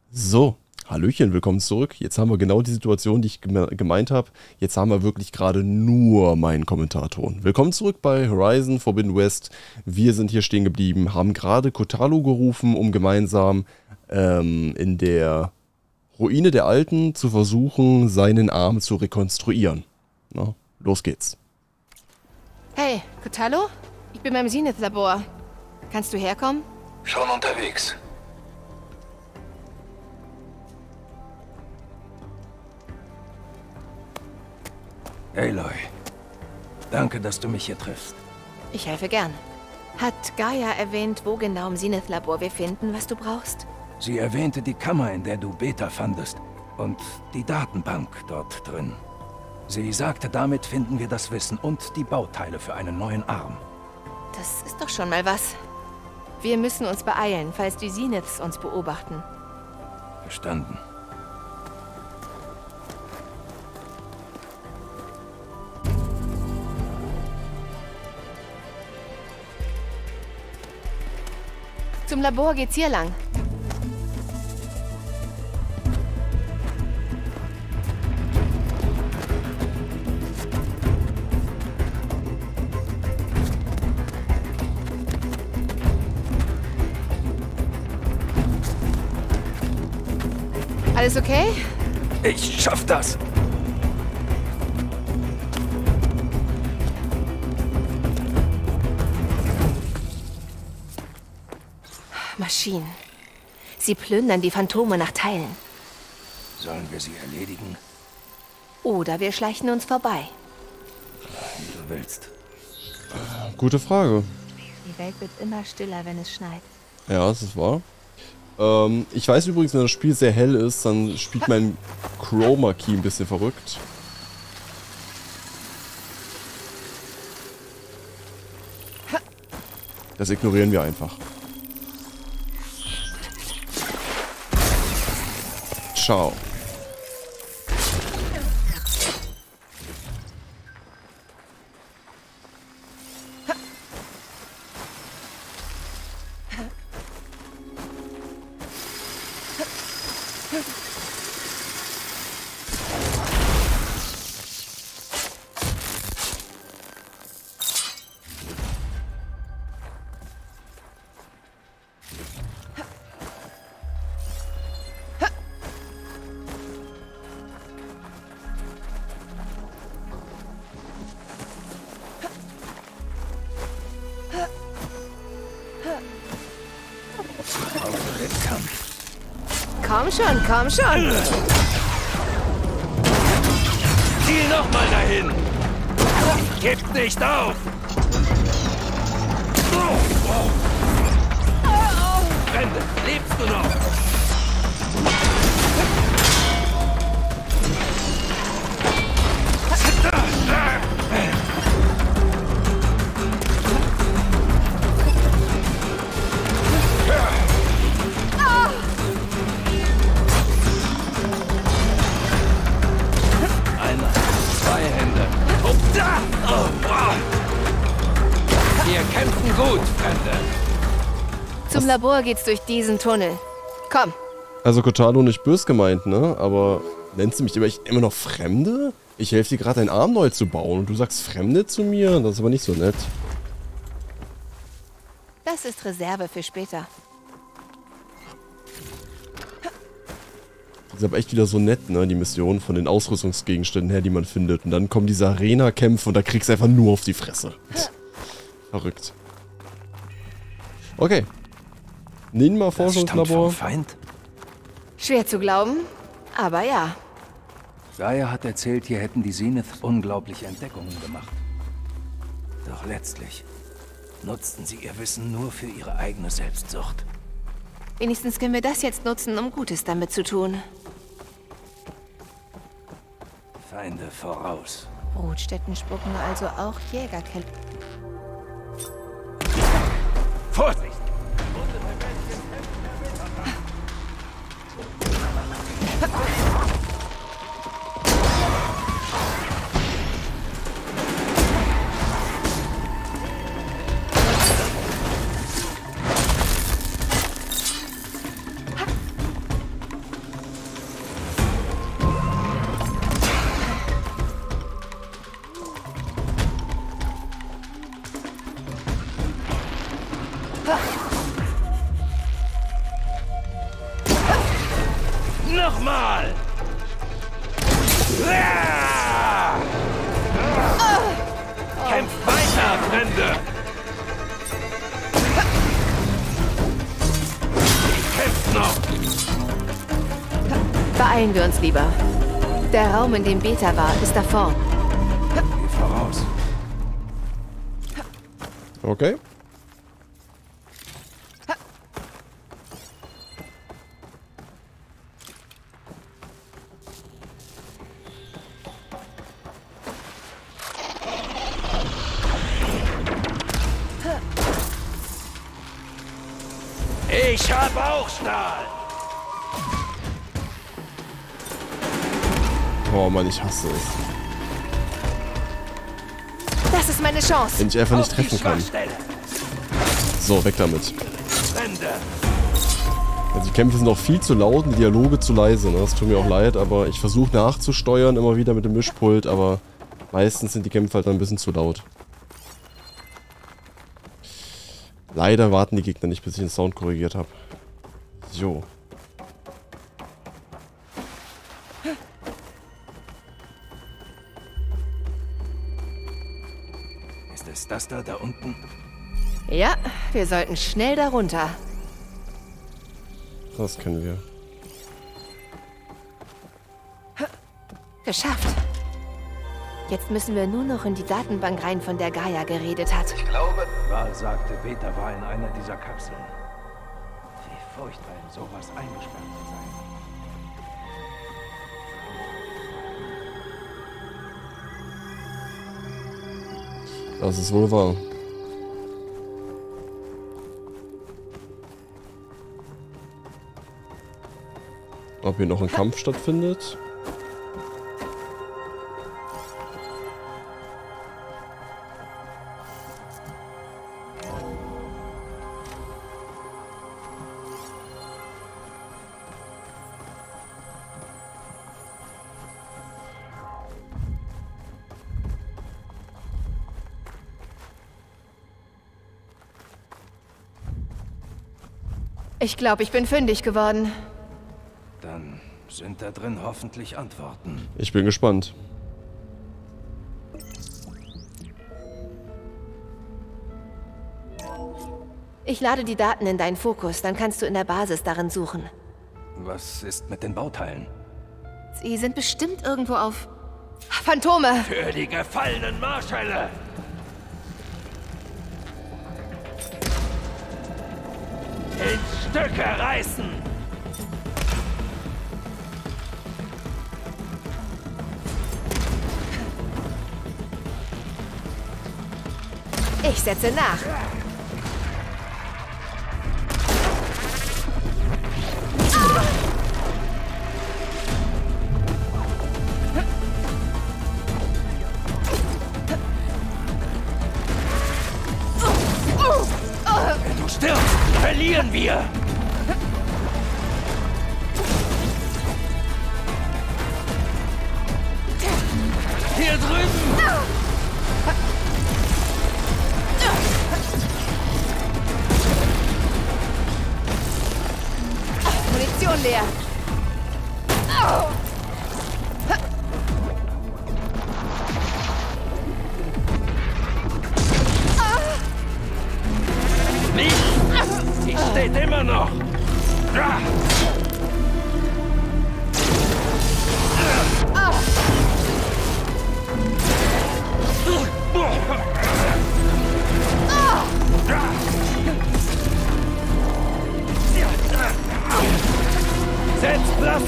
So, Hallöchen, willkommen zurück. Jetzt haben wir genau die Situation, die ich gemeint habe. Jetzt haben wir wirklich gerade nur meinen Kommentarton. Willkommen zurück bei Horizon Forbidden West. Wir sind hier stehen geblieben, haben gerade Kotallo gerufen, um gemeinsam in der Ruine der Alten zu versuchen, seinen Arm zu rekonstruieren. Na, los geht's. Hey, Kotallo? Ich bin beim Zenith-Labor. Kannst du herkommen? Schon unterwegs. Aloy, danke, dass du mich hier triffst. Ich helfe gern. Hat Gaia erwähnt, wo genau im Zenith-Labor wir finden, was du brauchst? Sie erwähnte die Kammer, in der du Beta fandest, und die Datenbank dort drin. Sie sagte, damit finden wir das Wissen und die Bauteile für einen neuen Arm. Das ist doch schon mal was. Wir müssen uns beeilen, falls die Zeniths uns beobachten. Verstanden. Zum Labor geht's hier lang. Alles okay? Ich schaff das! Maschinen. Sie plündern die Phantome nach Teilen. Sollen wir sie erledigen? Oder wir schleichen uns vorbei. Wie du willst. Gute Frage. Die Welt wird immer stiller, wenn es schneit. Ja, das ist wahr. Ich weiß übrigens, wenn das Spiel sehr hell ist, dann spielt mein Chroma Key ein bisschen verrückt. Das ignorieren wir einfach. Ciao. Komm schon, komm schon! Ziel nochmal dahin! Gebt nicht auf! Brende, lebst du noch? Wir kämpfen gut, Fremde. Zum Labor geht's durch diesen Tunnel. Komm. Also Kotallo nicht böse gemeint, ne? Aber nennst du mich immer noch Fremde? Ich helfe dir gerade deinen Arm neu zu bauen und du sagst Fremde zu mir? Das ist aber nicht so nett. Das ist Reserve für später. Das ist aber echt wieder so nett, ne? Die Mission von den Ausrüstungsgegenständen her, die man findet. Und dann kommen diese Arena-Kämpfe und da kriegst du einfach nur auf die Fresse. Verrückt. Okay. Ninma-Forschungslabor. Feind? Schwer zu glauben, aber ja. Gaia hat erzählt, hier hätten die Zenith unglaubliche Entdeckungen gemacht. Doch letztlich nutzten sie ihr Wissen nur für ihre eigene Selbstsucht. Wenigstens können wir das jetzt nutzen, um Gutes damit zu tun. Feinde voraus. Brutstätten spucken also auch Jägerkälte. Vorsicht! Nochmal! Kämpft weiter, Fremde! Kämpft noch! Beeilen wir uns lieber. Der Raum, in dem Beta war, ist da vorn. Geh voraus. Okay. Ich hab auch Stahl! Oh Mann, ich hasse es. Das ist meine Chance. Wenn ich einfach nicht Auf die treffen kann. Schwachstelle. So, weg damit. Fremde! Also die Kämpfe sind auch viel zu laut und die Dialoge zu leise. Ne? Das tut mir auch leid, aber ich versuche nachzusteuern immer wieder mit dem Mischpult, aber meistens sind die Kämpfe halt dann ein bisschen zu laut. Leider warten die Gegner nicht, bis ich den Sound korrigiert habe. So. Ist es das da unten? Ja, wir sollten schnell darunter. Das können wir. Geschafft. Jetzt müssen wir nur noch in die Datenbank rein, von der Gaia geredet hat. Ich glaube, Val sagte, Beta war in einer dieser Kapseln. Wie furchtbar, in sowas eingesperrt zu sein. Das ist wohl wahr. Ob hier noch ein Kampf stattfindet? Ich glaube, ich bin fündig geworden. Dann sind da drin hoffentlich Antworten. Ich bin gespannt. Ich lade die Daten in deinen Fokus, dann kannst du in der Basis darin suchen. Was ist mit den Bauteilen? Sie sind bestimmt irgendwo auf... Phantome! Für die gefallenen Marschälle! In Stücke reißen! Ich setze nach. Wenn du stirbst, verlieren wir! Hier drüben! Munition leer. Nicht! Sie steht immer noch! Setz Platz!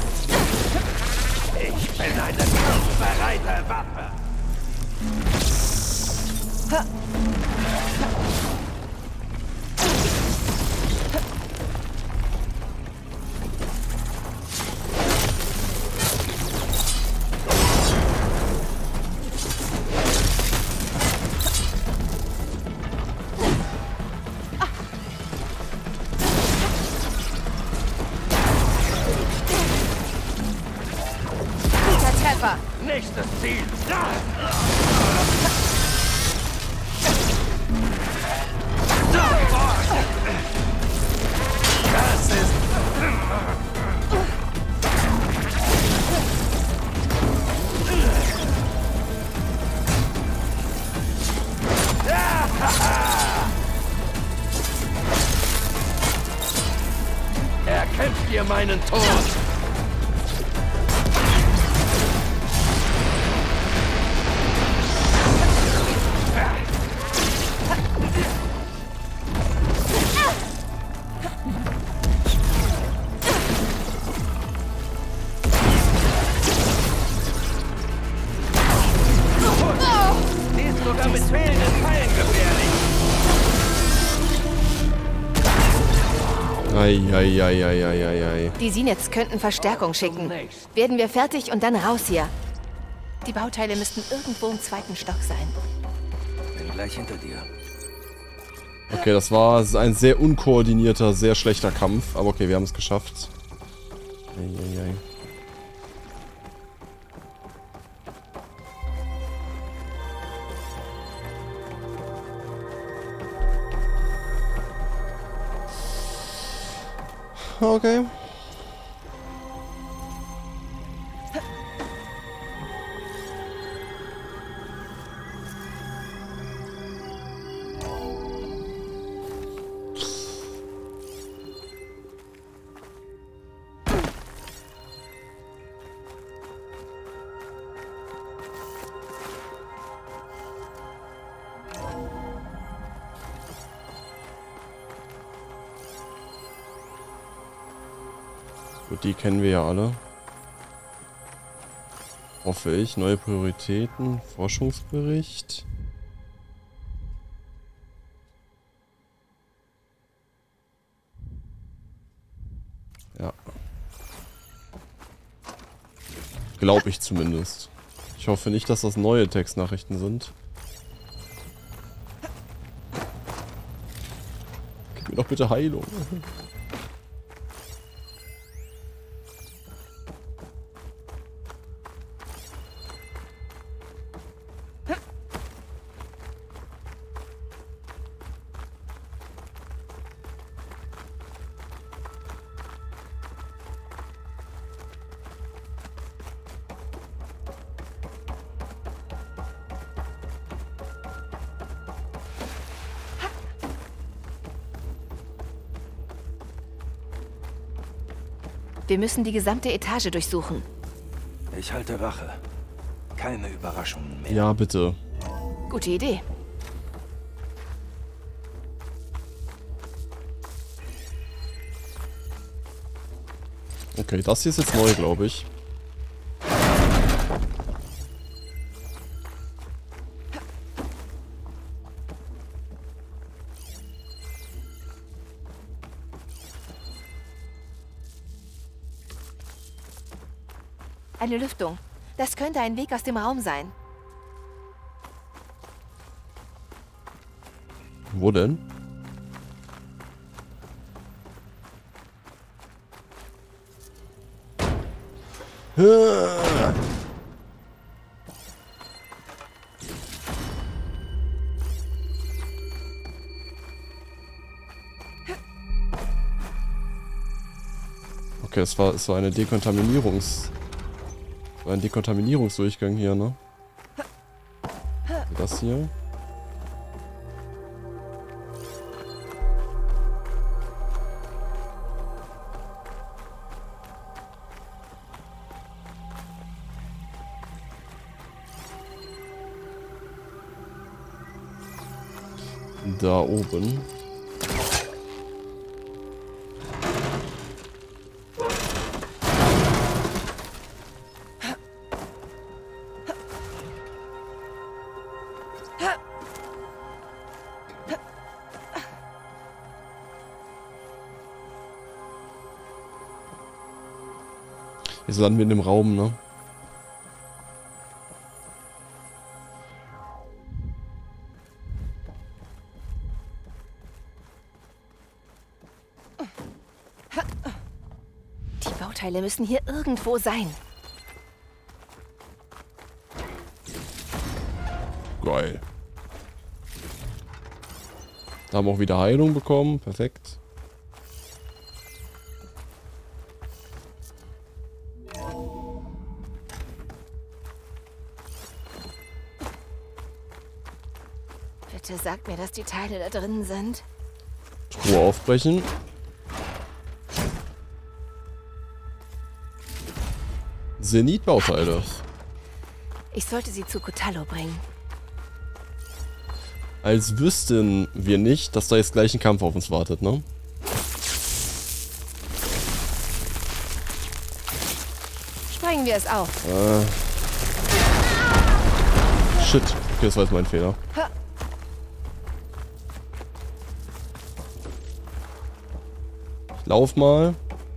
Ich bin eine kampfbereite Waffe. Nächstes Ziel! Das ist... Erkämpft ihr meinen Tod! Sogar mit fehlenden Pfeilen gefährlich. Ei. Die Zeniths könnten Verstärkung schicken. Werden wir fertig und dann raus hier. Die Bauteile müssten irgendwo im 2. Stock sein. Bin gleich hinter dir. Okay, das war ein sehr unkoordinierter, sehr schlechter Kampf. Aber okay, wir haben es geschafft. Ei. Okay. Gut, die kennen wir ja alle. Hoffe ich. Neue Prioritäten. Forschungsbericht. Ja. Glaube ich zumindest. Ich hoffe nicht, dass das neue Textnachrichten sind. Gib mir doch bitte Heilung. Wir müssen die gesamte Etage durchsuchen. Ich halte Wache. Keine Überraschungen mehr. Ja, bitte. Gute Idee. Okay, das hier ist jetzt neu, glaube ich. Eine Lüftung. Das könnte ein Weg aus dem Raum sein. Wo denn? Okay, es war eine ein Dekontaminierungsdurchgang hier, ne? Das hier. Da oben. Jetzt landen wir in dem Raum, ne? Die Bauteile müssen hier irgendwo sein. Geil. Da haben wir auch wieder Heilung bekommen. Perfekt. Bitte sagt mir, dass die Teile da drin sind. Truhe aufbrechen. Zenith-Bauteile. Ich sollte sie zu Kotallo bringen. Als wüssten wir nicht, dass da jetzt gleich ein Kampf auf uns wartet, ne? Sprengen wir es auf. Shit. Okay, das war jetzt mein Fehler. Ich lauf mal.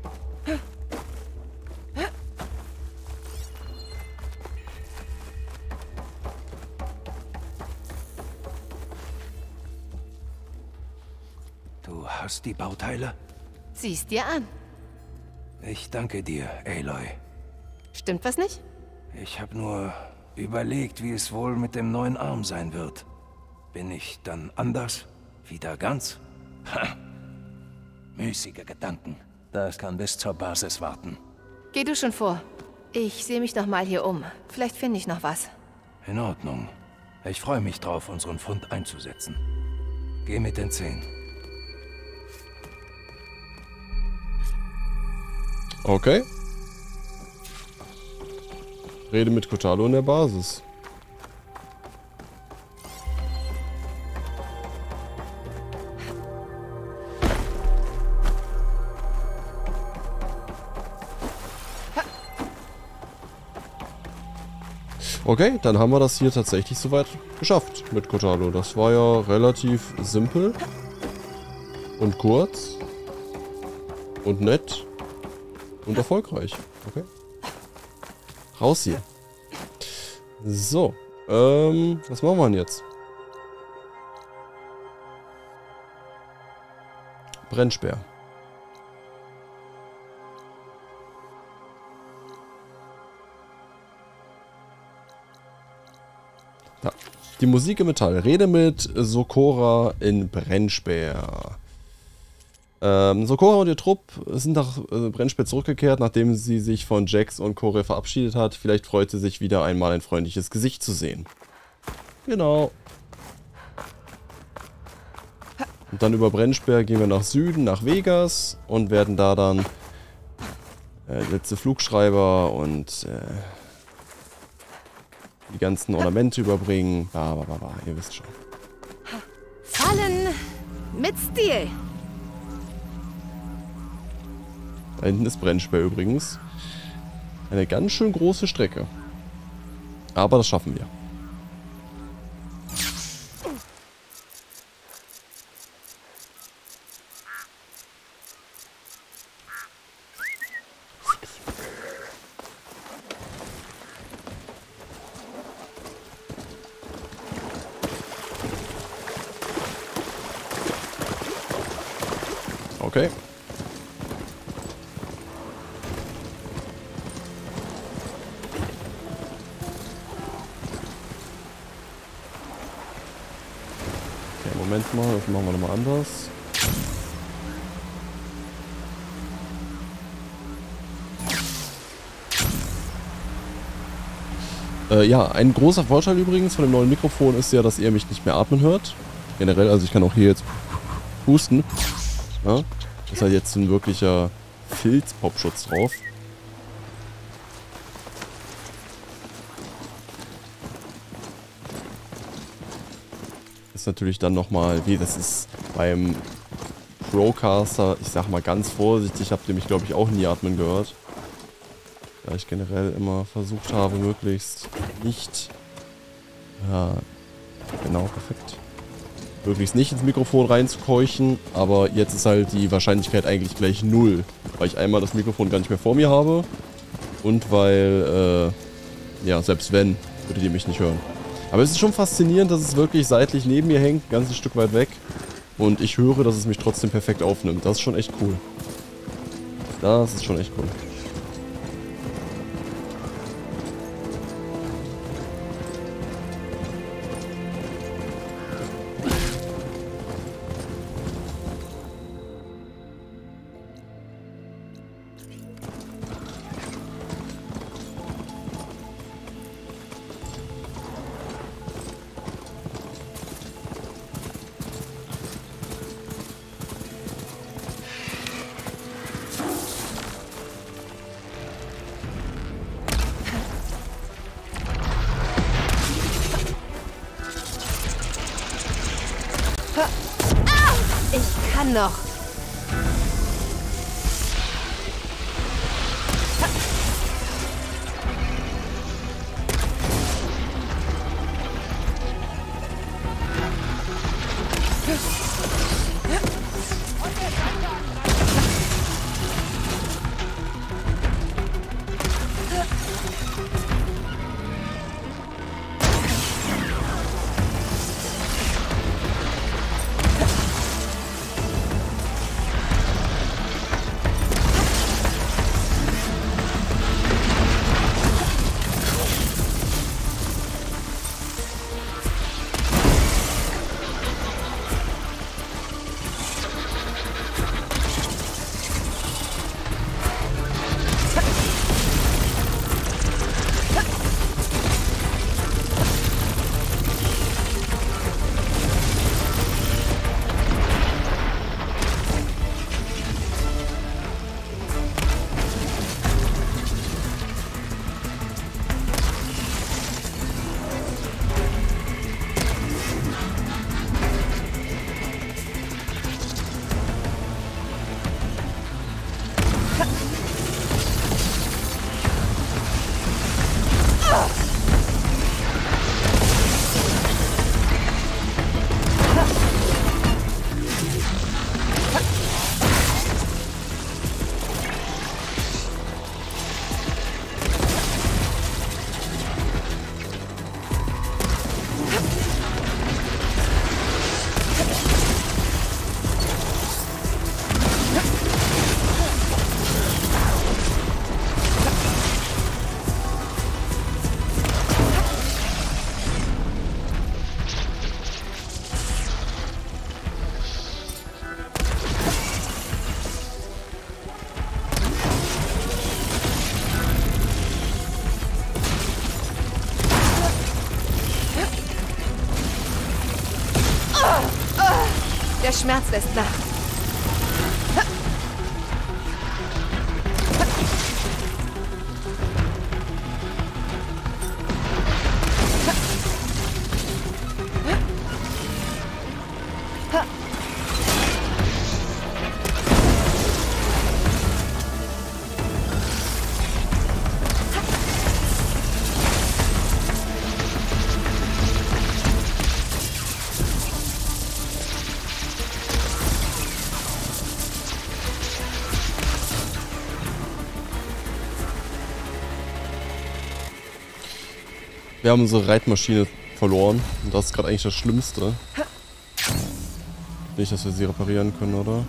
Du hast die Bauteile? Sieh's dir an. Ich danke dir, Aloy. Stimmt was nicht? Ich habe nur überlegt, wie es wohl mit dem neuen Arm sein wird. Bin ich dann anders? Wieder ganz? Ha! Müßige Gedanken. Das kann bis zur Basis warten. Geh du schon vor. Ich sehe mich noch mal hier um. Vielleicht finde ich noch was. In Ordnung. Ich freue mich drauf, unseren Fund einzusetzen. Geh mit den 10. Okay. Rede mit Kotallo in der Basis. Okay, dann haben wir das hier tatsächlich soweit geschafft mit Kotallo. Das war ja relativ simpel und kurz und nett und erfolgreich. Okay. Raus hier. So, was machen wir denn jetzt? Brennspeer. Da. Die Musik im Metall. Rede mit Sokora in Brennspeer. Sokora und ihr Trupp sind nach Brennspeer zurückgekehrt, nachdem sie sich von Jax und Kore verabschiedet hat. Vielleicht freut sie sich wieder einmal ein freundliches Gesicht zu sehen. Genau. Und dann über Brennspeer gehen wir nach Süden, nach Vegas und werden da dann letzte Flugschreiber und die ganzen Ornamente überbringen. Ihr wisst schon. Fallen mit Stil. Da hinten ist Brennspeer übrigens. Eine ganz schön große Strecke. Aber das schaffen wir. Okay. Moment mal, das machen wir nochmal anders. Ja, ein großer Vorteil übrigens von dem neuen Mikrofon ist ja, dass ihr mich nicht mehr atmen hört. Generell, also ich kann auch hier jetzt husten. Ja, ist halt jetzt ein wirklicher Filz-Popschutz drauf. Ist natürlich dann nochmal, wie das ist beim Procaster, ich sag mal ganz vorsichtig, habt ihr mich glaube ich auch nie atmen gehört. Da ich generell immer versucht habe, möglichst nicht, ja, genau, perfekt, möglichst nicht ins Mikrofon reinzukeuchen, aber jetzt ist halt die Wahrscheinlichkeit eigentlich gleich 0, weil ich einmal das Mikrofon gar nicht mehr vor mir habe Und weil, ja, selbst wenn, würdet ihr mich nicht hören. Aber es ist schon faszinierend, dass es wirklich seitlich neben mir hängt, ein ganzes Stück weit weg. Und ich höre, dass es mich trotzdem perfekt aufnimmt. Das ist schon echt cool. Das ist schon echt cool. Ich kann noch. Der Schmerz lässt nach. Wir haben unsere Reitmaschine verloren. Und das ist gerade eigentlich das Schlimmste. Nicht, dass wir sie reparieren können, oder?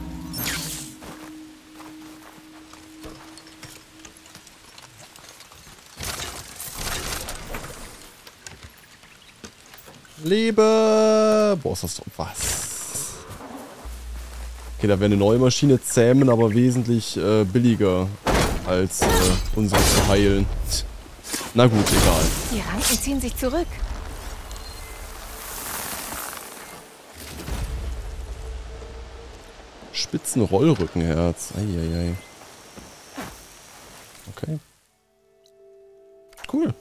Liebe! Boah, ist das doch was? Okay, da wäre eine neue Maschine zähmen, aber wesentlich billiger als unsere zu heilen. Na gut, egal. Die Ranken ziehen sich zurück. Spitzenrollrückenherz. Eieiei. Okay. Cool.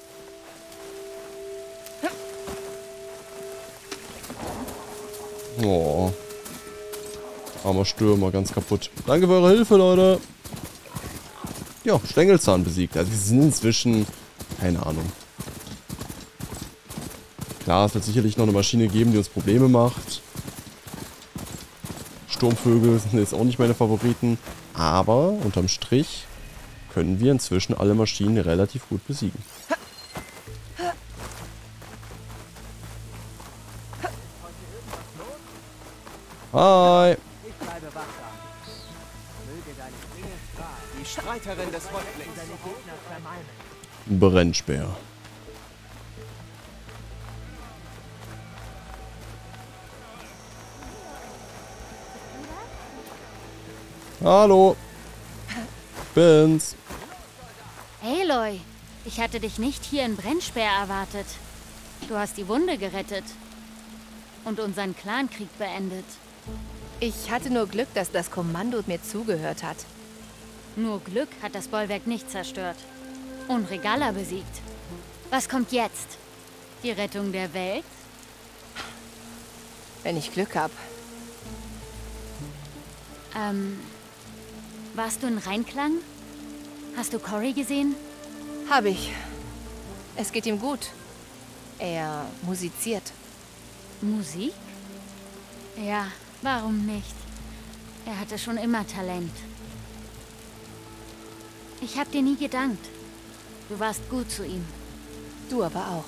Oh. Armer Stürmer, ganz kaputt. Danke für eure Hilfe, Leute. Ja, Stängelzahn besiegt. Also die sind inzwischen... Keine Ahnung. Klar, es wird sicherlich noch eine Maschine geben, die uns Probleme macht. Sturmvögel sind jetzt auch nicht meine Favoriten. Aber unterm Strich können wir inzwischen alle Maschinen relativ gut besiegen. Hi! Ich bleibe wachsam. Möge deine Klinge strahlen. Die Streiterin des Häuptlings. Deine Gegner vermalmen. Brennspeer. Hallo. Bin's. Aloy, ich hatte dich nicht hier in Brennspeer erwartet. Du hast die Wunde gerettet und unseren Clankrieg beendet. Ich hatte nur Glück, dass das Kommando mir zugehört hat. Nur Glück hat das Bollwerk nicht zerstört und Regalla besiegt. Was kommt jetzt? Die Rettung der Welt? Wenn ich Glück habe. Warst du in Reinklang? Hast du Cory gesehen? Habe ich. Es geht ihm gut. Er musiziert. Musik? Ja, warum nicht? Er hatte schon immer Talent. Ich hab dir nie gedankt. Du warst gut zu ihm. Du aber auch.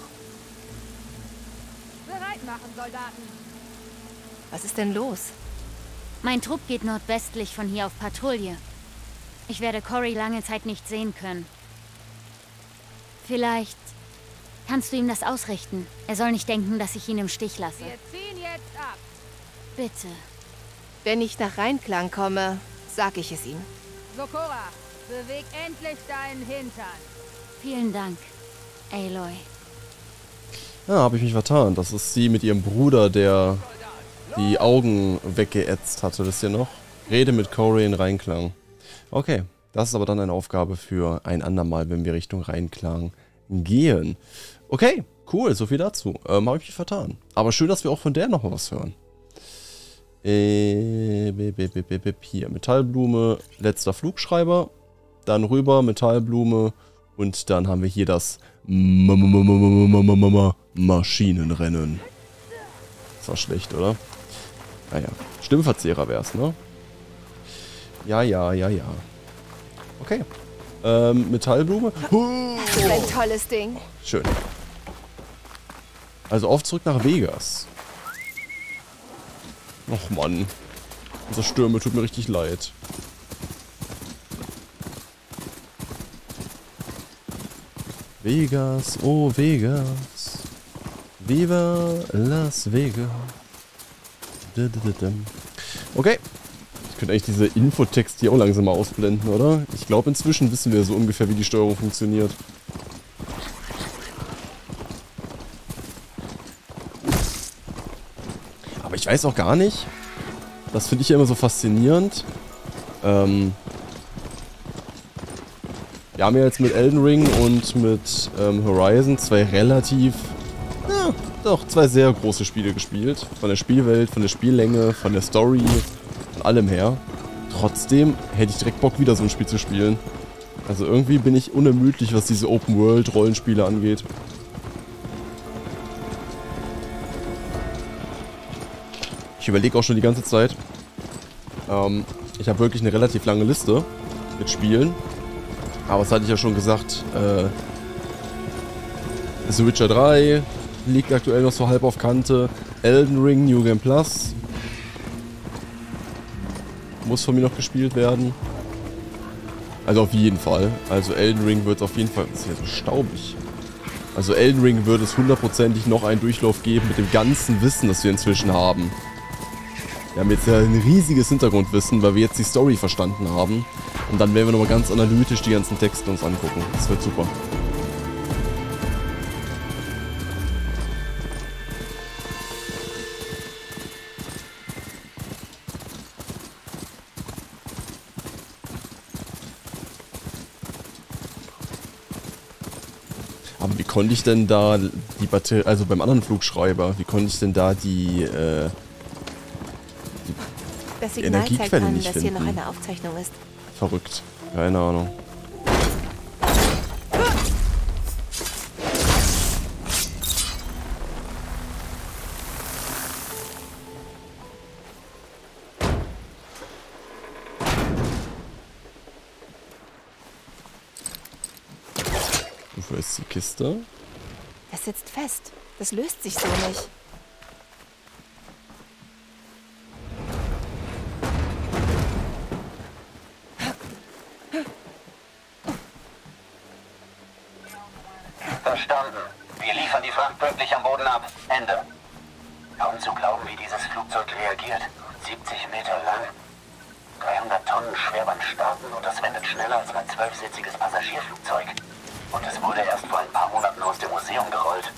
Bereit machen, Soldaten! Was ist denn los? Mein Trupp geht nordwestlich von hier auf Patrouille. Ich werde Cory lange Zeit nicht sehen können. Vielleicht kannst du ihm das ausrichten. Er soll nicht denken, dass ich ihn im Stich lasse. Wir ziehen jetzt ab! Bitte. Wenn ich nach Reinklang komme, sag ich es ihm. Sokora, beweg endlich deinen Hintern! Vielen Dank, Aloy. Ja, habe ich mich vertan. Das ist sie mit ihrem Bruder, der die Augen weggeätzt hatte. Wisst ihr noch? Rede mit Cory in Reinklang. Okay, das ist aber dann eine Aufgabe für ein andermal, wenn wir Richtung Reinklang gehen. Okay, cool, so viel dazu. Habe ich mich vertan. Aber schön, dass wir auch von der noch mal was hören. Hier, Metallblume, letzter Flugschreiber. Dann rüber, Metallblume. Und dann haben wir hier das Maschinenrennen. Das war schlecht, oder? Naja, Stimmverzehrer wär's, ne? Ja. Okay. Metallblume. Das ist ein tolles Ding. Schön. Also auf zurück nach Vegas. Och Mann. Unser Stürme tut mir richtig leid. Vegas, oh Vegas. Viva Las Vegas. Okay. Ich könnte eigentlich diese Infotext hier auch langsam mal ausblenden, oder? Ich glaube, inzwischen wissen wir so ungefähr, wie die Steuerung funktioniert. Aber ich weiß auch gar nicht. Das finde ich ja immer so faszinierend. Wir haben ja jetzt mit Elden Ring und mit Horizon zwei relativ, ja, doch zwei sehr große Spiele gespielt. Von der Spielwelt, von der Spiellänge, von der Story, von allem her. Trotzdem hätte ich direkt Bock, wieder so ein Spiel zu spielen. Also irgendwie bin ich unermüdlich, was diese Open-World-Rollenspiele angeht. Ich überlege auch schon die ganze Zeit. Ich habe wirklich eine relativ lange Liste mit Spielen. Aber das hatte ich ja schon gesagt. The Witcher 3 liegt aktuell noch so halb auf Kante. Elden Ring, New Game Plus. Muss von mir noch gespielt werden. Also auf jeden Fall. Also Elden Ring wird auf jeden Fall... Das ist ja so staubig. Also Elden Ring wird es hundertprozentig noch einen Durchlauf geben mit dem ganzen Wissen, das wir inzwischen haben. Wir haben jetzt ja ein riesiges Hintergrundwissen, weil wir jetzt die Story verstanden haben. Und dann werden wir nochmal ganz analytisch die ganzen Texte uns angucken. Das wird super. Aber wie konnte ich denn da die Batterie, also beim anderen Flugschreiber, wie konnte ich denn da die Das Signal zeigt Energiequelle an, nicht dass hier noch finden? eine Aufzeichnung ist. Verrückt. Keine Ahnung. ist die Kiste? Das sitzt fest. Das löst sich so nicht. Verstanden. Wir liefern die Fracht pünktlich am Boden ab. Ende. Kaum zu glauben, wie dieses Flugzeug reagiert. 70 Meter lang. 300 Tonnen Schwerbein starten und das wendet schneller als ein 12-sitziges Passagierflugzeug. Und es wurde erst vor ein paar Monaten aus dem Museum gerollt.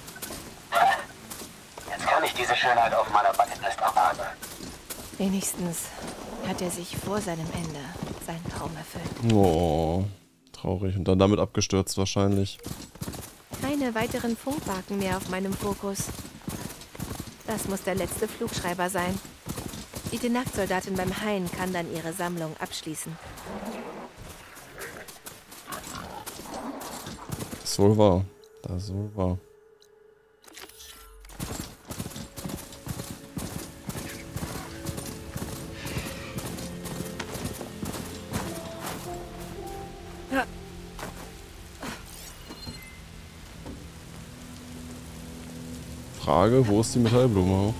Jetzt kann ich diese Schönheit auf meiner Bucketlist abhaken. Wenigstens hat er sich vor seinem Ende seinen Traum erfüllt. Oh, traurig. Und dann damit abgestürzt wahrscheinlich. Keine weiteren Funkmarken mehr auf meinem Fokus. Das muss der letzte Flugschreiber sein. Die Tenakt-Soldatin beim Hain kann dann ihre Sammlung abschließen. Das wohl wahr. Das wohl wahr. Frage, wo ist die Metallblume?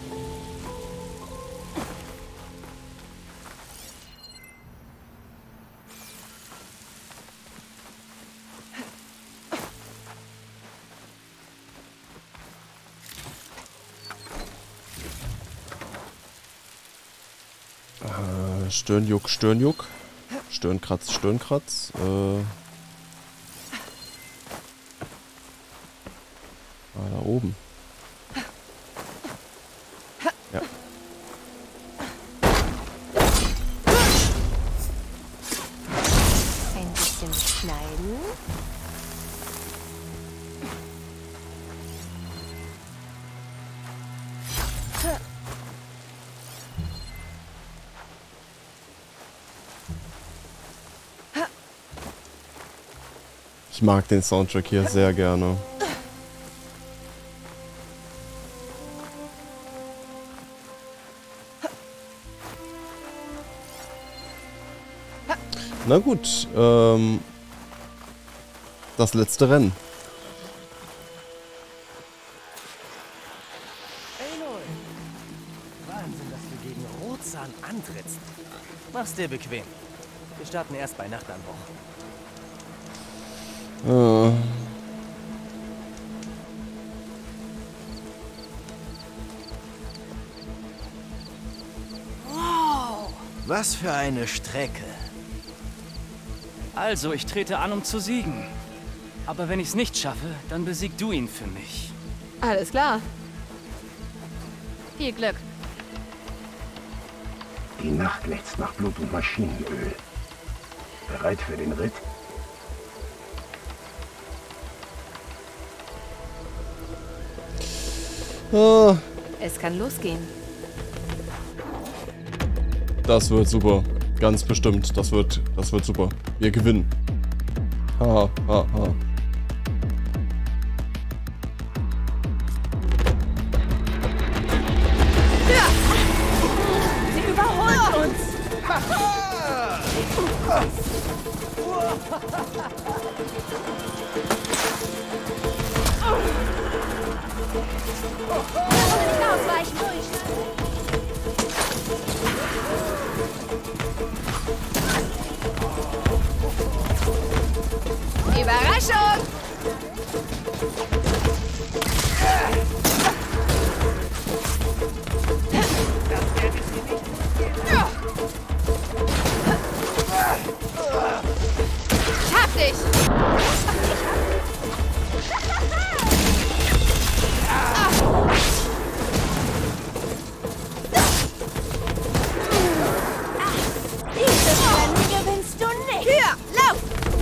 Stirnjuck, Stirnjuck. Stirnkratz, Stirnkratz. Da oben. Ja. Ein bisschen schneiden. Ich mag den Soundtrack hier sehr gerne. Na gut, das letzte Rennen. Aloy! Wahnsinn, dass du gegen Rotzahn antrittst. Mach's dir bequem. Wir starten erst bei Nachtanbruch. Wow! Was für eine Strecke. Also, ich trete an, um zu siegen. Aber wenn ich's nicht schaffe, dann besieg du ihn für mich. Alles klar. Viel Glück. Die Nacht lechzt nach Blut und Maschinenöl. Bereit für den Ritt? Es kann losgehen. Das wird super. Ganz bestimmt. Das wird super. Wir gewinnen. Ha, ha, ha. Sie überholen uns! Ausweichen! Überraschung! Ich hab dich! Dieses Rennen gewinnst du nicht! Hier, lauf!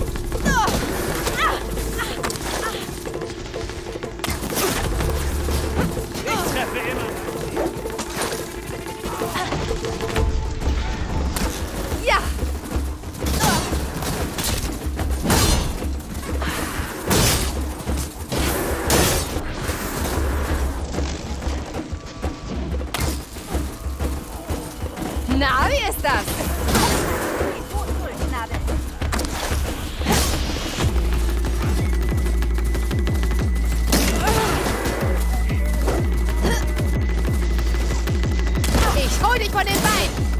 Ich treffe immer. Ja! Na, wie ist das? von den Beinen!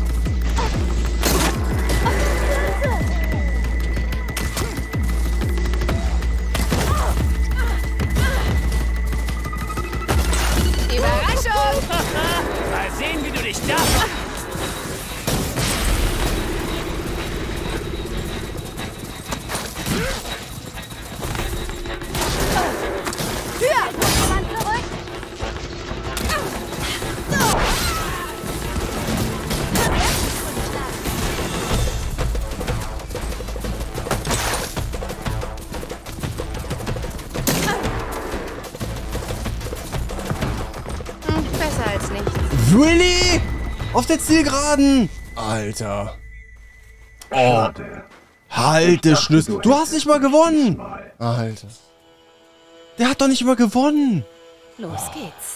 Überraschung! Mal sehen, wie du dich da... Besser als nichts. Really? Auf der Zielgeraden? Alter. Oh. Halte Schlüssel. Du hast nicht mal gewonnen. Alter. Der hat doch nicht mal gewonnen. Los geht's.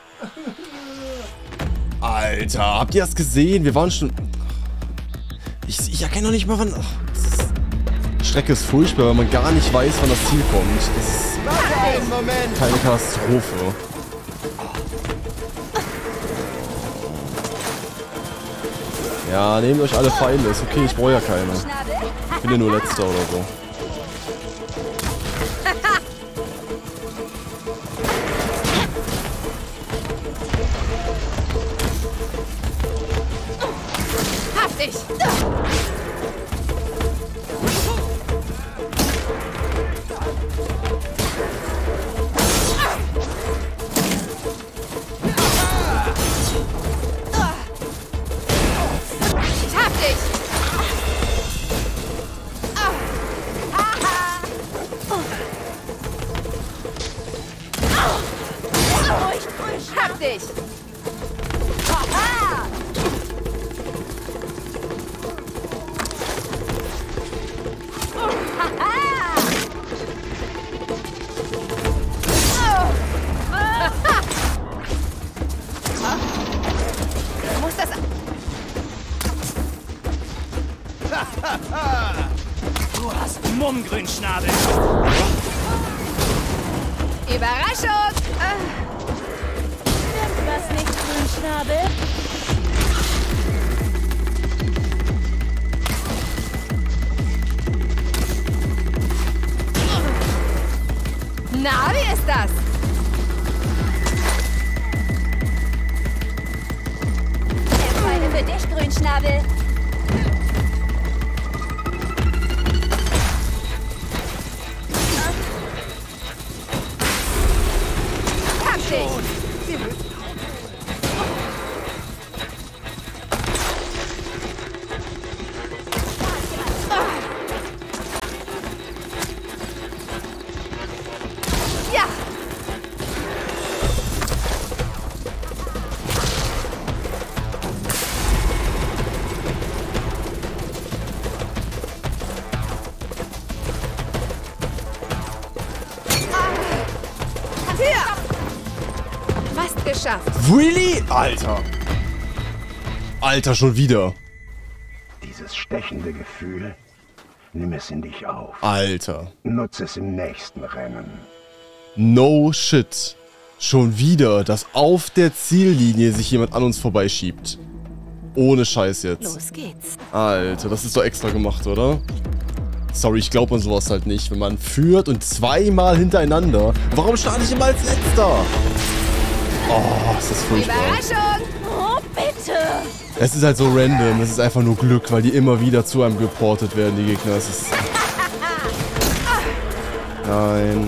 Alter, habt ihr das gesehen? Wir waren schon... Ich erkenne noch nicht mal, wann... Die Strecke ist furchtbar, weil man gar nicht weiß, wann das Ziel kommt. Das ist keine Katastrophe. Ja, nehmt euch alle Pfeile. Ist okay, ich brauche ja keine. Ich bin ja nur Letzter oder so. Hab dich! Hab dich! Muss das... Du hast Mumm, Grünschnabel. Überraschung! Was nicht, Grünschnabel? Na, wie ist das? Pfeile für dich, Grünschnabel. Hab dich! Ja! Hier! Fast geschafft. Really? Alter. Alter, schon wieder. Dieses stechende Gefühl, nimm es in dich auf. Alter. Nutze es im nächsten Rennen. No shit. Schon wieder, dass auf der Ziellinie sich jemand an uns vorbeischiebt. Ohne Scheiß jetzt. Los geht's. Alter, das ist doch extra gemacht, oder? Sorry, ich glaube an sowas halt nicht. Wenn man führt und zweimal hintereinander. Warum starte ich immer als Letzter? Oh, ist das furchtbar. Überraschung! Oh, bitte! Es ist halt so random. Es ist einfach nur Glück, weil die immer wieder zu einem geportet werden, die Gegner. Es ist... Nein.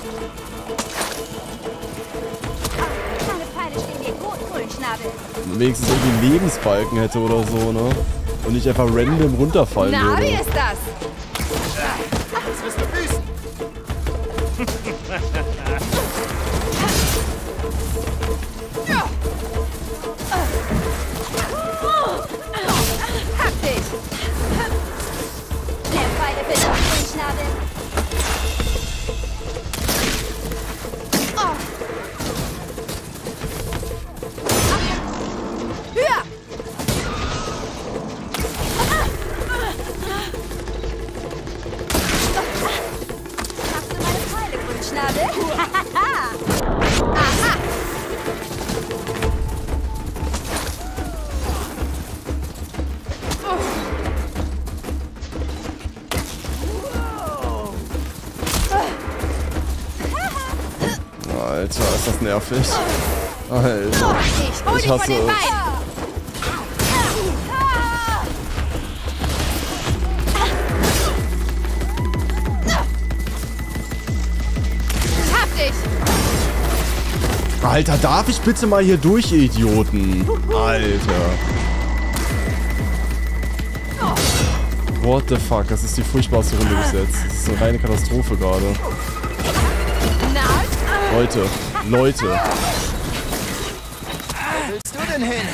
Deine Pfeile stehen dir gut, Grünschnabel. Wenn man wenigstens irgendwie einen Lebensbalken hätte oder so, ne? Und nicht einfach random runterfallen Na, wie würde. ist das? Hab dich! Der Pfeile für dich, Grünschnabel. Höher! nervig. Alter. Ich hasse es. Alter, darf ich bitte mal hier durch, ihr Idioten? Alter. What the fuck? Das ist die furchtbarste Runde bis jetzt. Das ist eine reine Katastrophe gerade. Leute, Leute. Wo willst du denn hin?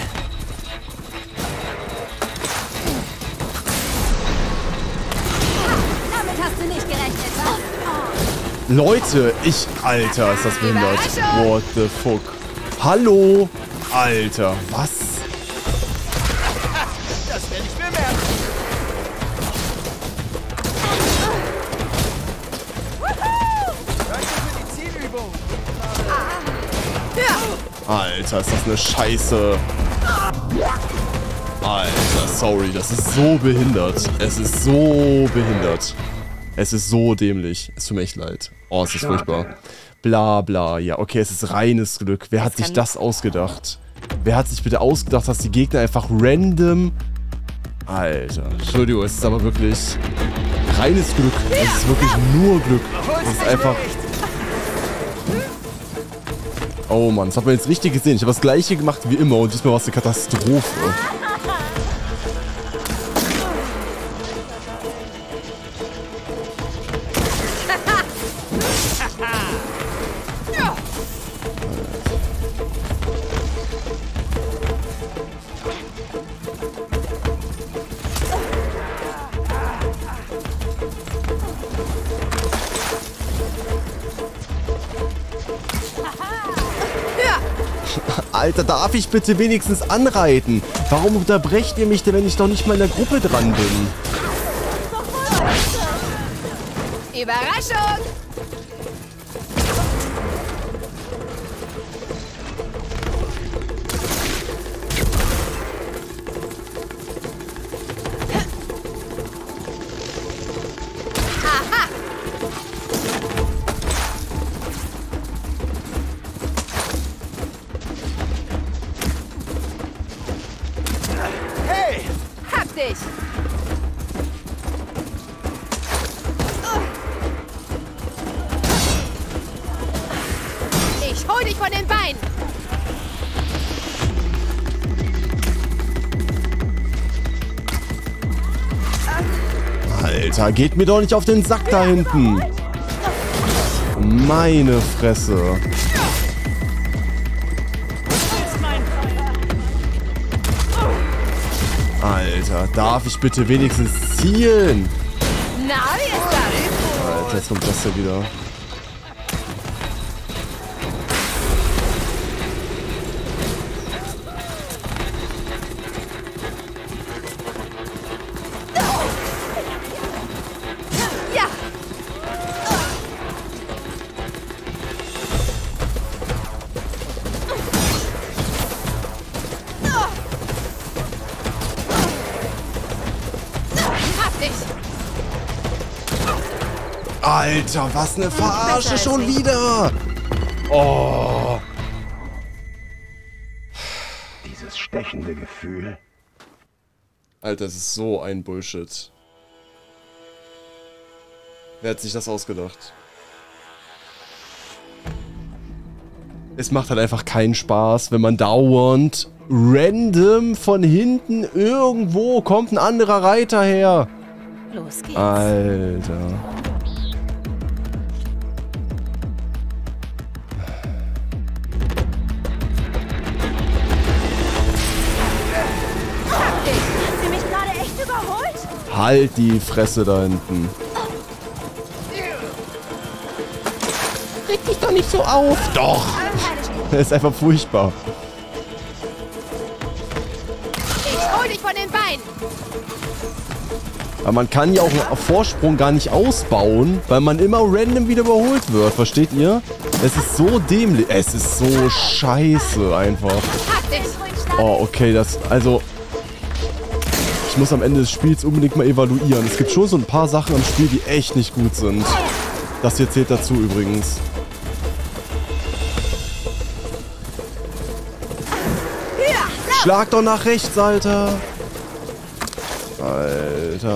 Damit hast du nicht gerechnet, was? Leute, Alter, ist das behindert. What the fuck? Hallo? Alter, was? Das werde ich mir merken. Danke für die Zielübung. Alter, ist das eine Scheiße. Alter, sorry, das ist so behindert. Es ist so behindert. Es ist so dämlich. Es tut mir echt leid. Oh, es ist furchtbar. Bla bla. Ja, okay, es ist reines Glück. Wer hat sich das ausgedacht? Wer hat sich bitte ausgedacht, dass die Gegner einfach random... Alter, Entschuldigung, es ist aber wirklich reines Glück. Es ist wirklich nur Glück. Es ist einfach... Oh Mann, das hat man jetzt richtig gesehen. Ich habe das gleiche gemacht wie immer und diesmal war es eine Katastrophe. Alter, darf ich bitte wenigstens anreiten? Warum unterbrecht ihr mich denn, wenn ich doch nicht mal in der Gruppe dran bin? Überraschung! Ich hol dich von den Beinen! Alter, geht mir doch nicht auf den Sack da hinten! Meine Fresse! Alter, darf ich bitte wenigstens zielen? Na, wie ist das? Alter, jetzt kommt das ja wieder. Alter, was eine Verarsche schon wieder! Oh. Dieses stechende Gefühl. Alter, das ist so ein Bullshit. Wer hat sich das ausgedacht? Es macht halt einfach keinen Spaß, wenn man dauernd random von hinten irgendwo kommt ein anderer Reiter her. Los geht's. Alter. Halt die Fresse da hinten. Reg dich doch nicht so auf. Doch. Das ist einfach furchtbar. Ich hol dich von den Beinen. Aber man kann ja auch einen Vorsprung gar nicht ausbauen, weil man immer random wieder überholt wird. Versteht ihr? Es ist so dämlich. Es ist so scheiße einfach. Oh, okay, also... Ich muss am Ende des Spiels unbedingt mal evaluieren. Es gibt schon so ein paar Sachen am Spiel, die echt nicht gut sind. Das hier zählt dazu übrigens. Schlag doch nach rechts, Alter. Alter.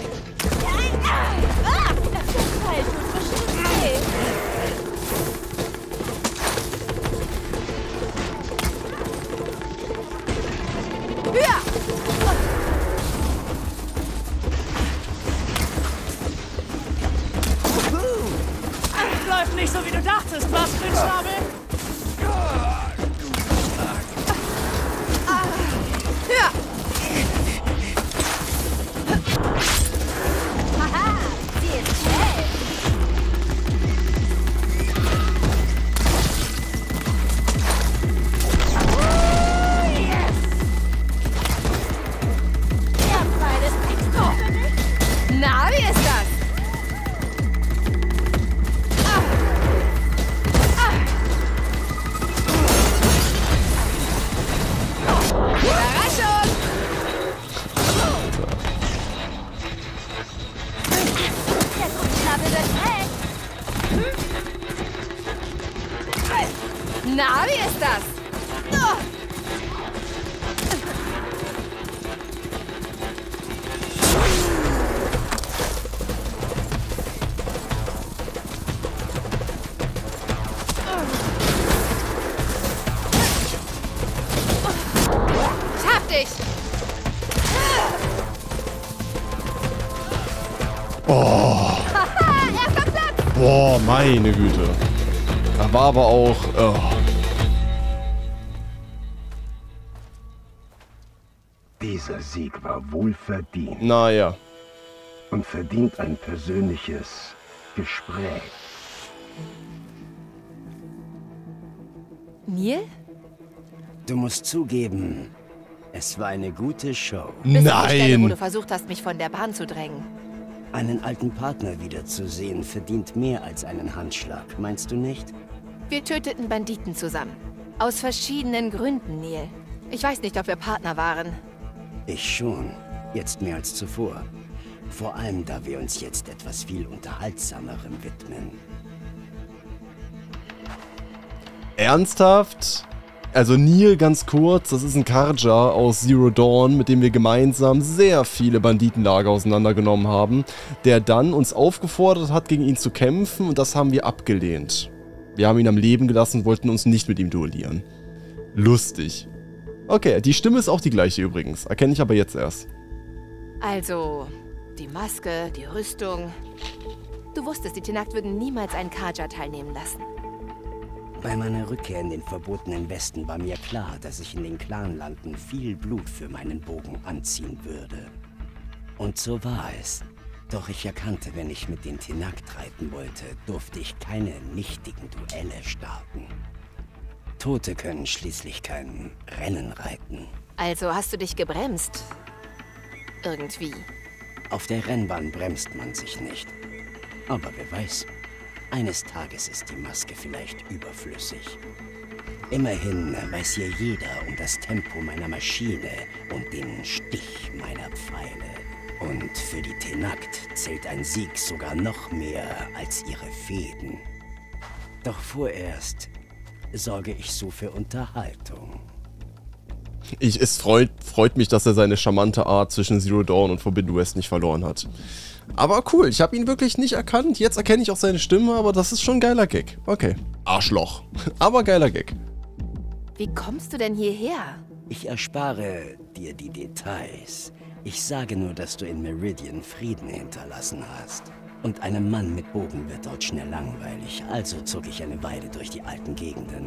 Läuft nicht so, wie du dachtest, was, Grünschnabel? Haha, sie ist schnell. Der Pfeil ist nichts Tor für dich. Na, wie ist das? Überraschung! Der Grünschnabel wird hell. Na, wie ist das? Oh. Ich hab dich! Oh. Erster Platz! Boah, meine Güte. Da war aber auch... Oh. Dieser Sieg war wohlverdient Naja. und verdient ein persönliches Gespräch. Neil? Du musst zugeben, es war eine gute Show. Bis auf die Stelle, wo du Nein. versucht hast, mich von der Bahn zu drängen. Einen alten Partner wiederzusehen verdient mehr als einen Handschlag, meinst du nicht? Wir töteten Banditen zusammen. Aus verschiedenen Gründen, Neil. Ich weiß nicht, ob wir Partner waren. Ich schon. Jetzt mehr als zuvor. Vor allem, da wir uns jetzt etwas viel Unterhaltsamerem widmen. Ernsthaft? Also Neil, ganz kurz, das ist ein Karja aus Zero Dawn, mit dem wir gemeinsam sehr viele Banditenlager auseinandergenommen haben, der dann uns aufgefordert hat, gegen ihn zu kämpfen, und das haben wir abgelehnt. Wir haben ihn am Leben gelassen, wollten uns nicht mit ihm duellieren. Lustig. Okay, die Stimme ist auch die gleiche übrigens, erkenne ich aber jetzt erst. Also, die Maske, die Rüstung. Du wusstest, die Tenakt würden niemals einen Karja teilnehmen lassen. Bei meiner Rückkehr in den verbotenen Westen war mir klar, dass ich in den Clanlanden viel Blut für meinen Bogen anziehen würde. Und so war es. Doch ich erkannte, wenn ich mit den Tenakt reiten wollte, durfte ich keine nichtigen Duelle starten. Tote können schließlich kein Rennen reiten. Also hast du dich gebremst. Irgendwie. Auf der Rennbahn bremst man sich nicht. Aber wer weiß, eines Tages ist die Maske vielleicht überflüssig. Immerhin weiß hier jeder um das Tempo meiner Maschine und den Stich meiner Pfeile. Und für die Tenakt zählt ein Sieg sogar noch mehr als ihre Fehden. Doch vorerst sorge ich so für Unterhaltung. Es freut mich, dass er seine charmante Art zwischen Zero Dawn und Forbidden West nicht verloren hat. Aber cool, ich habe ihn wirklich nicht erkannt. Jetzt erkenne ich auch seine Stimme, aber das ist schon ein geiler Gag. Okay. Arschloch. Aber geiler Gag. Wie kommst du denn hierher? Ich erspare dir die Details. Ich sage nur, dass du in Meridian Frieden hinterlassen hast. Und einem Mann mit Bogen wird dort schnell langweilig, also zog ich eine Weile durch die alten Gegenden.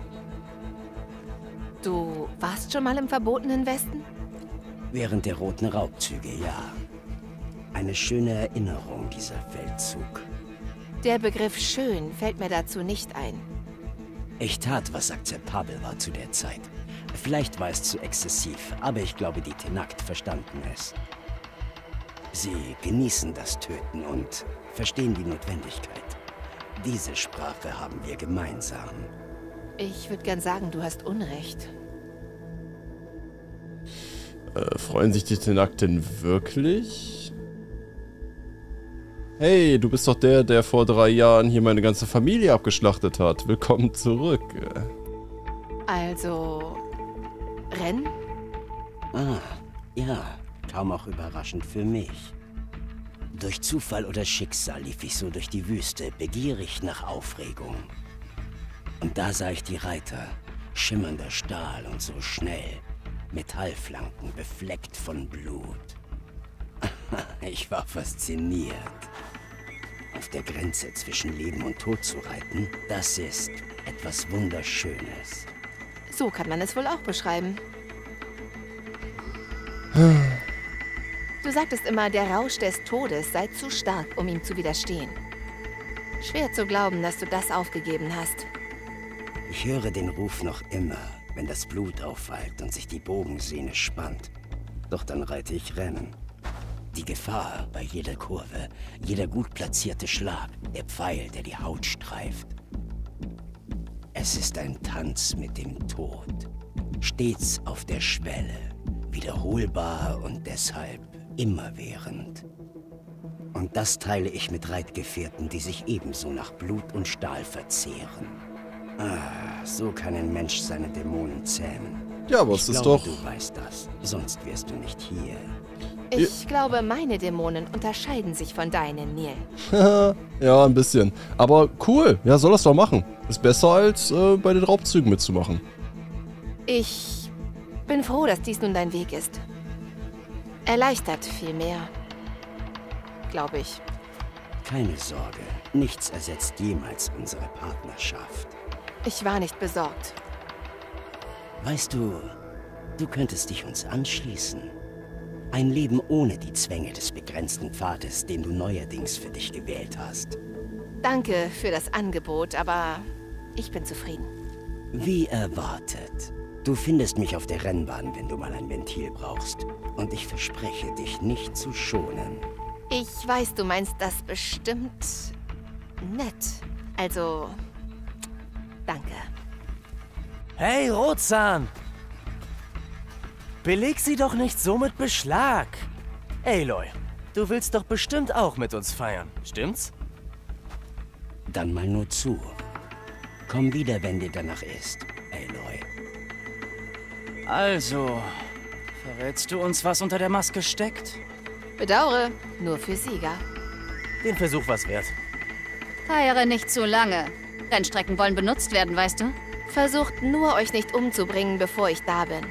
Du warst schon mal im verbotenen Westen? Während der roten Raubzüge, ja. Eine schöne Erinnerung, dieser Feldzug. Der Begriff schön fällt mir dazu nicht ein. Ich tat, was akzeptabel war zu der Zeit. Vielleicht war es zu exzessiv, aber ich glaube, die Tenakt verstanden es. Sie genießen das Töten und verstehen die Notwendigkeit. Diese Sprache haben wir gemeinsam. Ich würde gern sagen, du hast Unrecht. Freuen sich die Tenakt denn wirklich? Hey, du bist doch der vor 3 Jahren hier meine ganze Familie abgeschlachtet hat. Willkommen zurück. Also, Ren Ah, ja, kaum auch überraschend für mich. Durch Zufall oder Schicksal lief ich so durch die Wüste, begierig nach Aufregung. Und da sah ich die Reiter, schimmernder Stahl und so schnell, Metallflanken befleckt von Blut. Ich war fasziniert. Auf der Grenze zwischen Leben und Tod zu reiten, das ist etwas Wunderschönes. So kann man es wohl auch beschreiben. Du sagtest immer, der Rausch des Todes sei zu stark, um ihm zu widerstehen. Schwer zu glauben, dass du das aufgegeben hast. Ich höre den Ruf noch immer, wenn das Blut aufwallt und sich die Bogensehne spannt. Doch dann reite ich Rennen. Die Gefahr bei jeder Kurve, jeder gut platzierte Schlag, der Pfeil, der die Haut streift. Es ist ein Tanz mit dem Tod. Stets auf der Schwelle, wiederholbar und deshalb immerwährend. Und das teile ich mit Reitgefährten, die sich ebenso nach Blut und Stahl verzehren. Ah, so kann ein Mensch seine Dämonen zähmen. Ja, aber es ist glaube, doch... du weißt das, sonst wärst du nicht hier. Ich glaube, meine Dämonen unterscheiden sich von deinen, Neil. Ja, ein bisschen. Aber cool. Ja, soll das doch machen. Ist besser, als bei den Raubzügen mitzumachen. Ich bin froh, dass dies nun dein Weg ist. Erleichtert vielmehr. Glaube ich. Keine Sorge, nichts ersetzt jemals unsere Partnerschaft. Ich war nicht besorgt. Weißt du, du könntest dich uns anschließen. Ein Leben ohne die Zwänge des begrenzten Pfades, den du neuerdings für dich gewählt hast. Danke für das Angebot, aber ich bin zufrieden. Wie erwartet. Du findest mich auf der Rennbahn, wenn du mal ein Ventil brauchst. Und ich verspreche, dich nicht zu schonen. Ich weiß, du meinst das bestimmt nett. Also, danke. Hey, Rotzahn! Beleg sie doch nicht so mit Beschlag. Aloy, du willst doch bestimmt auch mit uns feiern, stimmt's? Dann mal nur zu. Komm wieder, wenn dir danach ist, Aloy. Also, verrätst du uns, was unter der Maske steckt? Bedauere, nur für Sieger. Den Versuch war's wert. Feiere nicht zu lange. Rennstrecken wollen benutzt werden, weißt du? Versucht nur, euch nicht umzubringen, bevor ich da bin.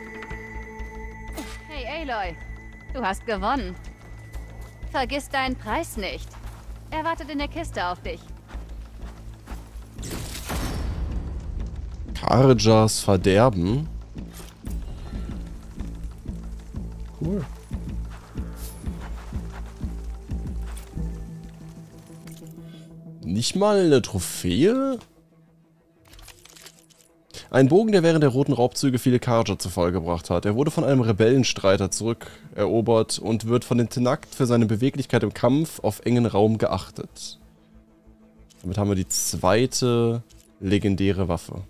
Hey, Aloy. Du hast gewonnen. Vergiss deinen Preis nicht. Er wartet in der Kiste auf dich. Karjas Verderben. Cool. Nicht mal eine Trophäe? Ein Bogen, der während der Roten Raubzüge viele Karja zu Fall gebracht hat. Er wurde von einem Rebellenstreiter zurückerobert und wird von den Tenakt für seine Beweglichkeit im Kampf auf engen Raum geachtet. Damit haben wir die zweite legendäre Waffe.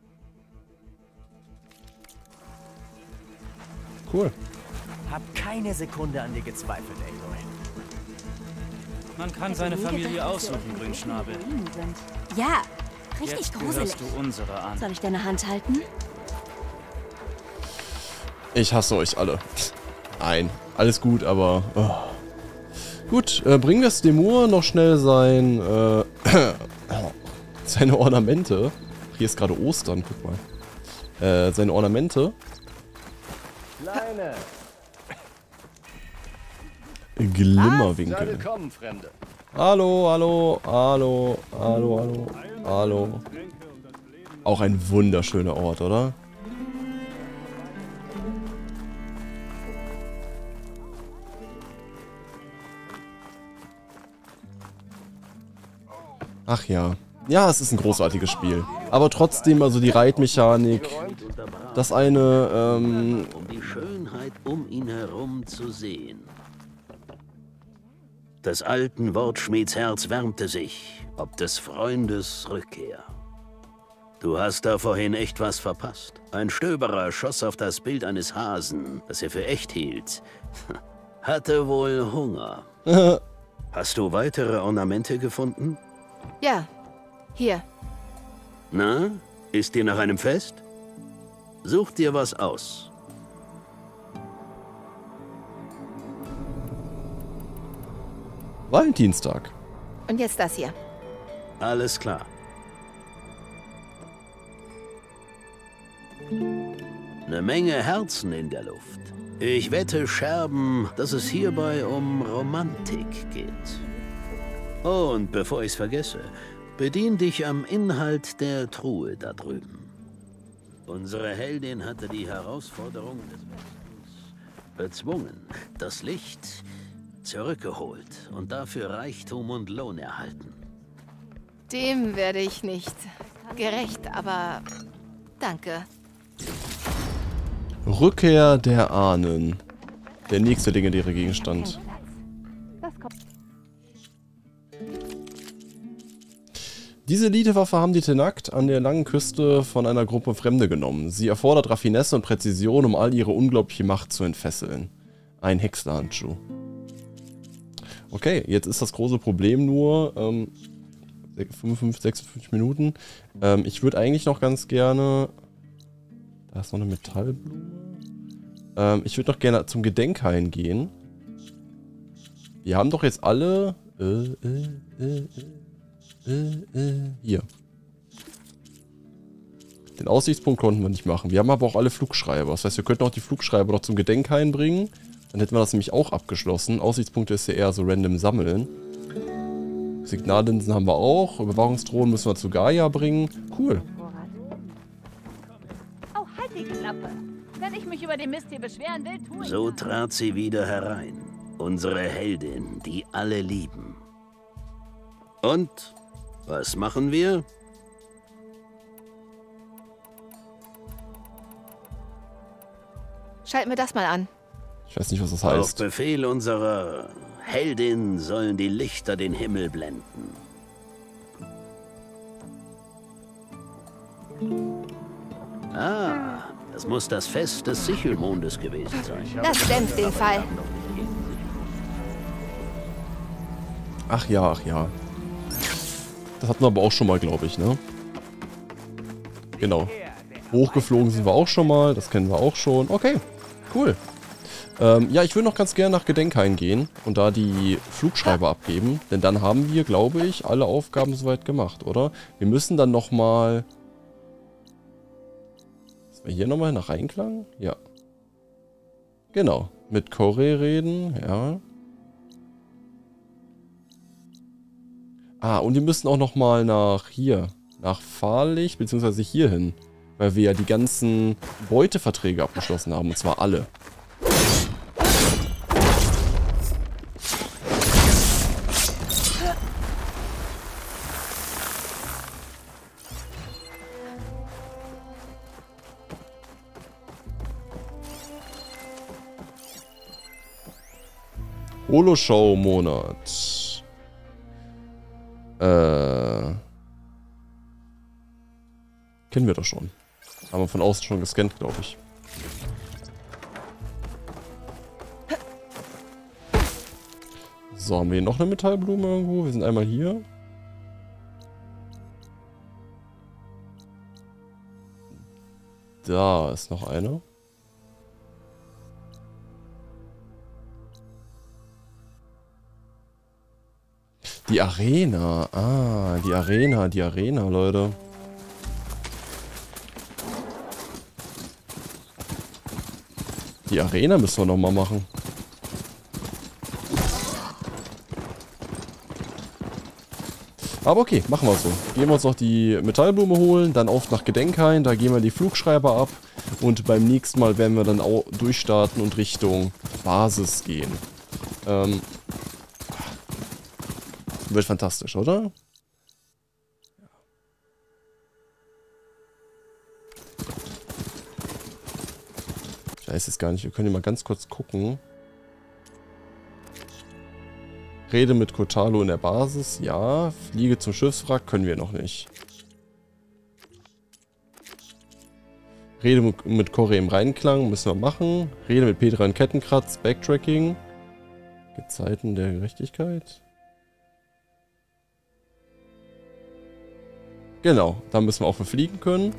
Cool. Hab keine Sekunde an dir gezweifelt, Aloy. Man kann seine Familie aussuchen, Grünschnabel. Ja, richtig Jetzt gruselig. gehörst du unsere an. Soll ich deine Hand halten? Ich hasse euch alle. Nein, alles gut, aber... Oh. Gut, bringen wir Stemur noch schnell seine Ornamente. Hier ist gerade Ostern, guck mal. Seine Ornamente. Kleine. Glimmerwinkel. Willkommen, Fremde. Hallo, hallo, hallo, hallo, hallo, hallo. Auch ein wunderschöner Ort, oder? Ach ja. Ja, es ist ein großartiges Spiel. Aber trotzdem, also die Reitmechanik, das eine, um die Schönheit um ihn herum zu sehen. Des alten Wortschmieds Herz wärmte sich, ob des Freundes Rückkehr. Du hast da vorhin echt was verpasst. Ein Stöberer schoss auf das Bild eines Hasen, das er für echt hielt. Hatte wohl Hunger. Hast du weitere Ornamente gefunden? Ja, hier. Na, ist dir nach einem Fest? Such dir was aus. Valentinstag. Und jetzt das hier. Alles klar. Eine Menge Herzen in der Luft. Ich wette, Scherben, dass es hierbei um Romantik geht. Und bevor ich's vergesse, bedien dich am Inhalt der Truhe da drüben. Unsere Heldin hatte die Herausforderung des Westens bezwungen, das Licht zurückgeholt und dafür Reichtum und Lohn erhalten. Dem werde ich nicht gerecht, aber danke. Rückkehr der Ahnen. Der nächste legendäre Gegenstand. Diese Elitewaffe haben die Tenakt an der langen Küste von einer Gruppe Fremde genommen. Sie erfordert Raffinesse und Präzision, um all ihre unglaubliche Macht zu entfesseln. Ein Hexerhandschuh. Okay, jetzt ist das große Problem nur 55, 56 Minuten. Ich würde eigentlich noch ganz gerne... Da ist noch eine Metallblume. Ich würde noch gerne zum Gedenkhain gehen. Wir haben doch jetzt alle... hier. Den Aussichtspunkt konnten wir nicht machen. Wir haben aber auch alle Flugschreiber. Das heißt, wir könnten auch die Flugschreiber noch zum Gedenkhain bringen. Dann hätten wir das nämlich auch abgeschlossen. Aussichtspunkte ist ja eher so random sammeln. Signallinsen haben wir auch. Überwachungsdrohnen müssen wir zu Gaia bringen. Cool. Oh, halt die Klappe. Wenn ich mich über den Mist hier beschweren will, tue ich So das. trat sie wieder herein. Unsere Heldin, die alle lieben. Und was machen wir? Schalten wir das mal an. Ich weiß nicht, was das Auf heißt. Befehl unserer Heldin sollen die Lichter den Himmel blenden. Ah, das muss das Fest des Sichelmondes gewesen sein. Das dämpft den Fall. Ach ja, ach ja. Das hatten wir aber auch schon mal, glaube ich, ne? Genau. Hochgeflogen sind wir auch schon mal. Das kennen wir auch schon. Okay, cool. Ja, ich würde noch ganz gerne nach Gedenkhain gehen und da die Flugschreiber abgeben. Denn dann haben wir, glaube ich, alle Aufgaben soweit gemacht, oder? Wir müssen dann nochmal... Ist wir hier nochmal nach Reinklang? Ja. Genau. Mit Corey reden, ja. Ah, und wir müssen auch nochmal nach hier. Nach Fahrlicht, beziehungsweise hier hin. Weil wir ja die ganzen Beuteverträge abgeschlossen haben. Und zwar alle. Holo-Show-Monat. Kennen wir doch schon. Haben wir von außen schon gescannt, glaube ich. So, haben wir hier noch eine Metallblume irgendwo? Wir sind einmal hier. Da ist noch eine. Die Arena. Ah, die Arena, Leute. Die Arena müssen wir nochmal machen. Aber okay, machen wir so. Gehen wir uns noch die Metallblume holen, dann auf nach Gedenkhain, da gehen wir die Flugschreiber ab. Und beim nächsten Mal werden wir dann auch durchstarten und Richtung Basis gehen. Wird fantastisch, oder? Ich weiß es gar nicht. Wir können hier mal ganz kurz gucken. Rede mit Kotalo in der Basis. Ja. Fliege zum Schiffswrack. Können wir noch nicht. Rede mit Corey im Reinklang. Müssen wir machen. Rede mit Petra in Kettenkratz. Backtracking. Gezeiten der Gerechtigkeit. Genau. Da müssen wir auch verfliegen können.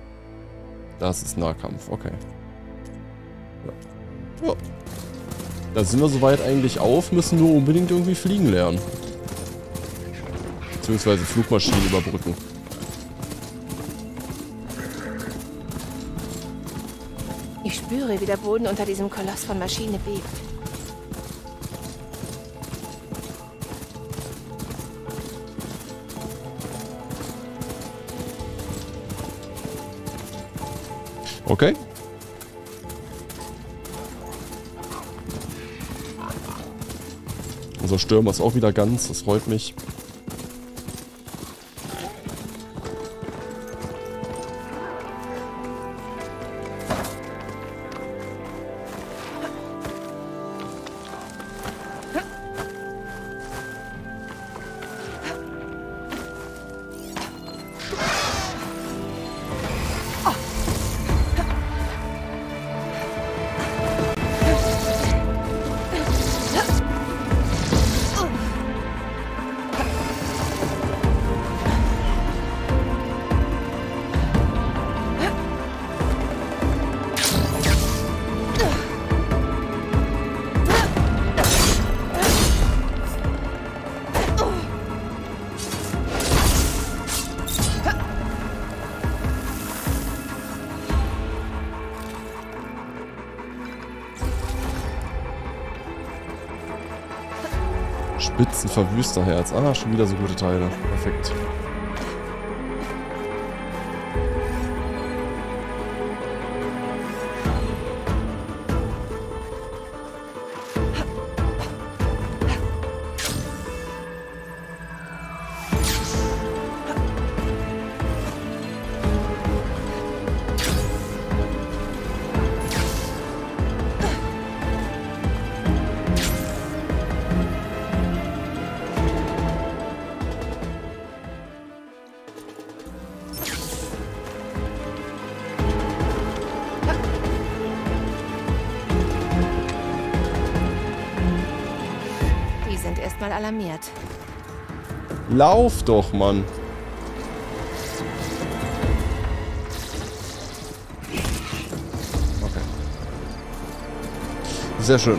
Das ist Nahkampf. Okay. Ja. Da sind wir soweit eigentlich auf, müssen nur unbedingt irgendwie fliegen lernen. Beziehungsweise Flugmaschinen überbrücken. Ich spüre, wie der Boden unter diesem Koloss von Maschine bebt. Okay. Unser Stürmer ist auch wieder ganz, das freut mich. Spitzenverwüsterherz. Ah, schon wieder so gute Teile. Perfekt. Erstmal alarmiert. Lauf doch, Mann. Okay. Sehr schön.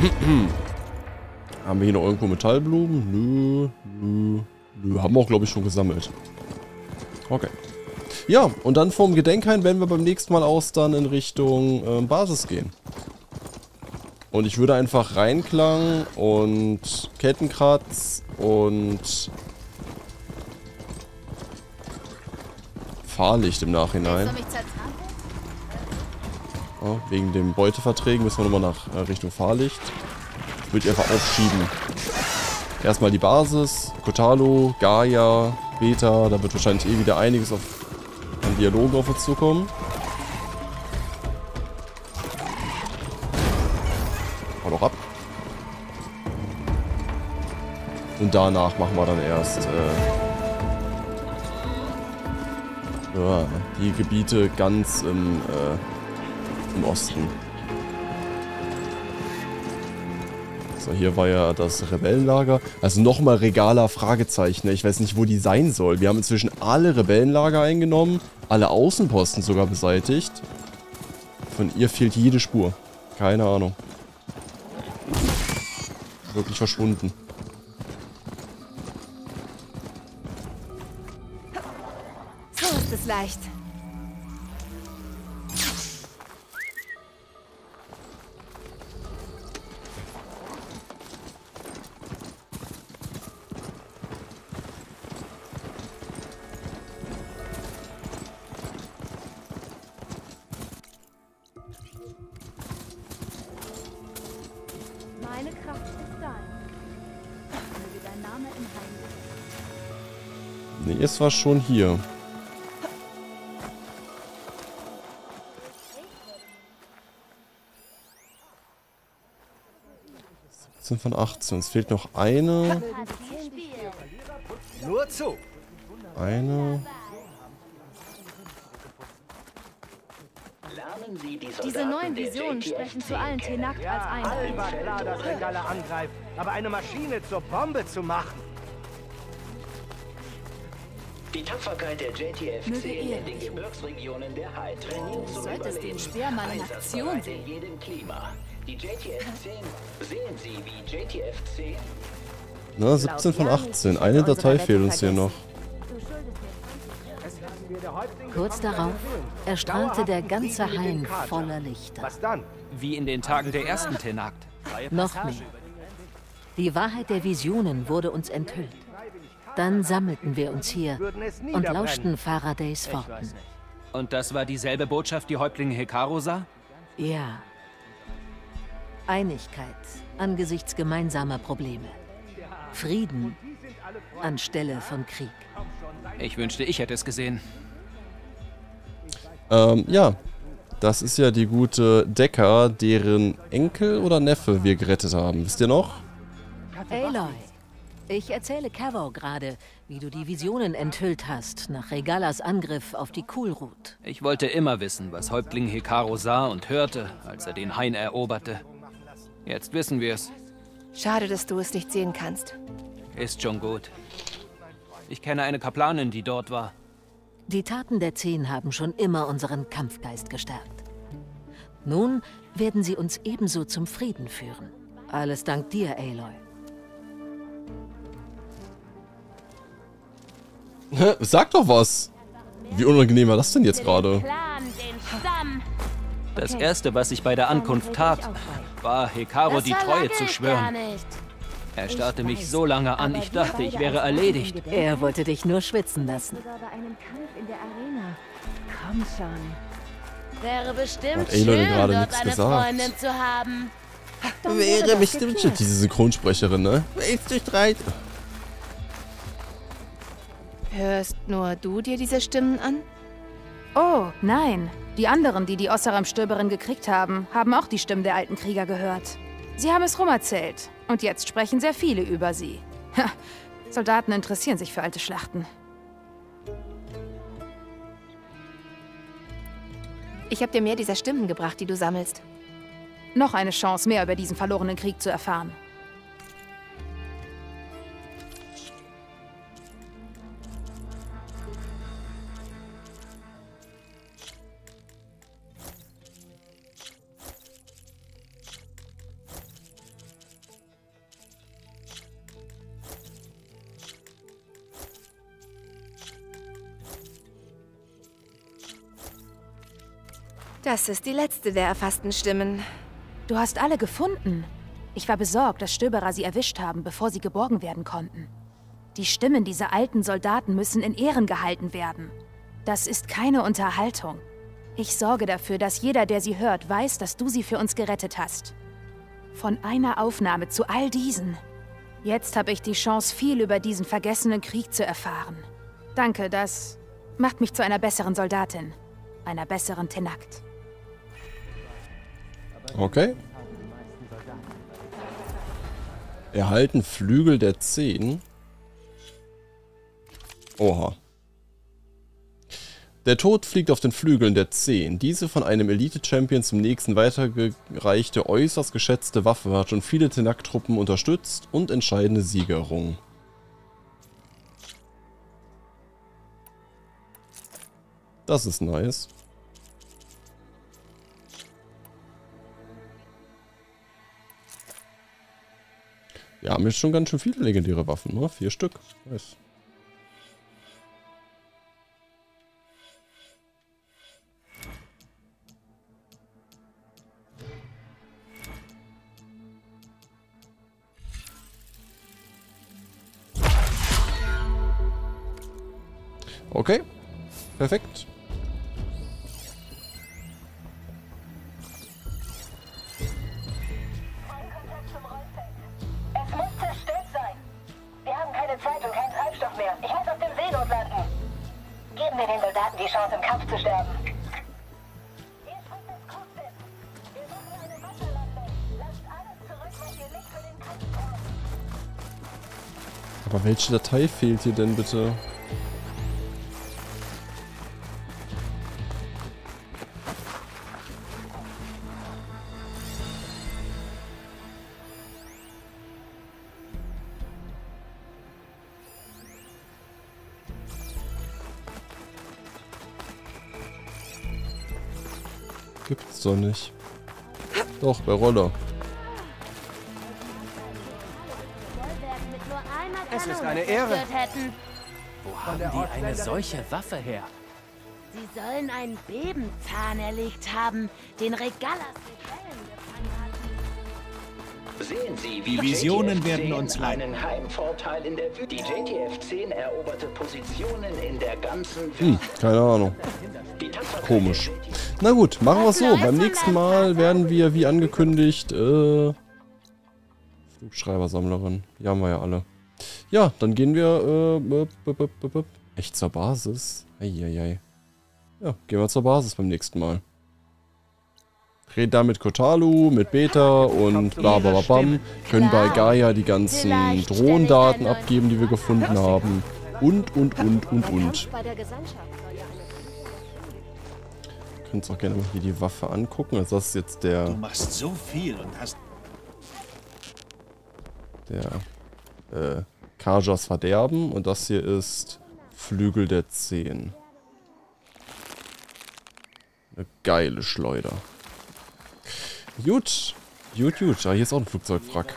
Haben wir hier noch irgendwo Metallblumen? Nö. Haben wir auch, glaube ich, schon gesammelt. Okay. Ja, und dann vom Gedenkhain werden wir beim nächsten Mal aus dann in Richtung Basis gehen. Und ich würde einfach Reinklang und Kettenkratz und Fahrlicht im Nachhinein. Ja, wegen den Beuteverträgen müssen wir nochmal nach Richtung Fahrlicht. Würde ich einfach aufschieben. Erstmal die Basis, Kotallo, Gaia, Beta. Da wird wahrscheinlich eh wieder einiges an Dialogen auf uns zukommen. Ab. Und danach machen wir dann erst ja, die Gebiete ganz im Osten. So, hier war ja das Rebellenlager. Also nochmal Regaler Fragezeichen. Ich weiß nicht, wo die sein soll. Wir haben inzwischen alle Rebellenlager eingenommen, alle Außenposten sogar beseitigt. Von ihr fehlt jede Spur. Keine Ahnung. Wirklich verschwunden. So ist es leicht. Meine Kraft ist dein. Möge dein Name im Heim. Nee, es war schon hier. 17 von 18. Es fehlt noch eine. Nur zu. Eine. Diese neuen Visionen sprechen zu allen Tenakt als ein. Allen war klar, dass Regala angreift, aber eine Maschine zur Bombe zu machen. Die Tapferkeit der JTFC in den Gebirgsregionen der Hyde trainiert zum Solltest den Speer mal in Einsatz Aktion in sehen. jedem Klima. Die JTF-10. Sehen Sie, wie JTF-10? Na, 17 von 18. Eine Datei fehlt uns hier noch. Kurz darauf erstrahlte der ganze Hain voller Lichter. Was dann? Wie in den Tagen der ersten Tenakt. Noch mehr. Die Wahrheit der Visionen wurde uns enthüllt. Dann sammelten wir uns hier und lauschten Faradays Worten. Und das war dieselbe Botschaft, die Häuptling Hekarro sah? Ja. Einigkeit angesichts gemeinsamer Probleme. Frieden anstelle von Krieg. Ich wünschte, ich hätte es gesehen. Ja. Das ist ja die gute Decker, deren Enkel oder Neffe wir gerettet haben. Wisst ihr noch? Aloy, ich erzähle Cavo gerade, wie du die Visionen enthüllt hast nach Regalas Angriff auf die Kulrut. Ich wollte immer wissen, was Häuptling Hekarro sah und hörte, als er den Hain eroberte. Jetzt wissen wir es. Schade, dass du es nicht sehen kannst. Ist schon gut. Ich kenne eine Kaplanin, die dort war. Die Taten der 10 haben schon immer unseren Kampfgeist gestärkt. Nun werden sie uns ebenso zum Frieden führen. Alles dank dir, Aloy. Sag doch was! Wie unangenehm war das denn jetzt gerade? Das Erste, was ich bei der Ankunft tat, war Hekarro die Treue zu schwören. Er starrte mich so lange an, ich dachte, ich wäre erledigt. Er wollte dich nur schwitzen lassen. Komm schon. Wäre bestimmt Hat Aloy schön, gerade dort nichts eine gesagt? Freundin zu haben. Wäre bestimmt schön. Diese Synchronsprecherin, ne? Willst du Streit? Hörst nur du dir diese Stimmen an? Oh, nein. Die anderen, die die Ossaram-Stöberin gekriegt haben, haben auch die Stimmen der alten Krieger gehört. Sie haben es rumerzählt. Und jetzt sprechen sehr viele über sie. Ha, Soldaten interessieren sich für alte Schlachten. Ich habe dir mehr dieser Stimmen gebracht, die du sammelst. Noch eine Chance, mehr über diesen verlorenen Krieg zu erfahren. Das ist die letzte der erfassten Stimmen. Du hast alle gefunden. Ich war besorgt, dass Stöberer sie erwischt haben, bevor sie geborgen werden konnten. Die Stimmen dieser alten Soldaten müssen in Ehren gehalten werden. Das ist keine Unterhaltung. Ich sorge dafür, dass jeder, der sie hört, weiß, dass du sie für uns gerettet hast. Von einer Aufnahme zu all diesen. Jetzt habe ich die Chance, viel über diesen vergessenen Krieg zu erfahren. Danke, das macht mich zu einer besseren Soldatin. Einer besseren Tenakt. Okay. Erhalten Flügel der 10. Oha. Der Tod fliegt auf den Flügeln der 10. Diese von einem Elite-Champion zum nächsten weitergereichte, äußerst geschätzte Waffe hat schon viele Tenakt-Truppen unterstützt und entscheidende Siege errungen. Das ist nice. Wir haben jetzt schon ganz schön viele legendäre Waffen, ne? 4 Stück. Nice. Okay. Perfekt. Zeit und kein Treibstoff mehr. Ich muss auf dem Seenot landen. Geben wir den Soldaten die Chance, im Kampf zu sterben. Hier spricht das Cockpit. Wir machen eine Wasserlandung. Lasst alles zurück, was ihr nicht für den Kampf braucht. Aber welche Datei fehlt hier denn bitte? Gibt's doch nicht. Doch, bei Roller. Es ist eine Ehre. Wo haben die eine solche Waffe her? Sie sollen einen Bebenzahn erlegt haben, den Regalas Sehen Sie, Die Visionen werden uns leiten. einen Heimvorteil in der Wüste. Die JTF-10 eroberte Positionen in der ganzen Welt. Keine Ahnung. Komisch. Na gut, machen wir es so. Beim nächsten Mal werden wir, wie angekündigt, Flugschreibersammlerin. Die haben wir ja alle. Ja, dann gehen wir echt zur Basis. Eieiei. Ja, gehen wir zur Basis beim nächsten Mal. Reden da mit Kotalu, mit Beta und blablabla. Können bei Gaia die ganzen Drohnendaten abgeben, die wir gefunden haben. Und. Könnt uns auch gerne mal hier die Waffe angucken. Also das ist jetzt der... Du machst so viel und hast... Der Kajas Verderben. Und das hier ist Flügel der 10. Eine geile Schleuder. Gut. Ah, hier ist auch ein Flugzeugwrack.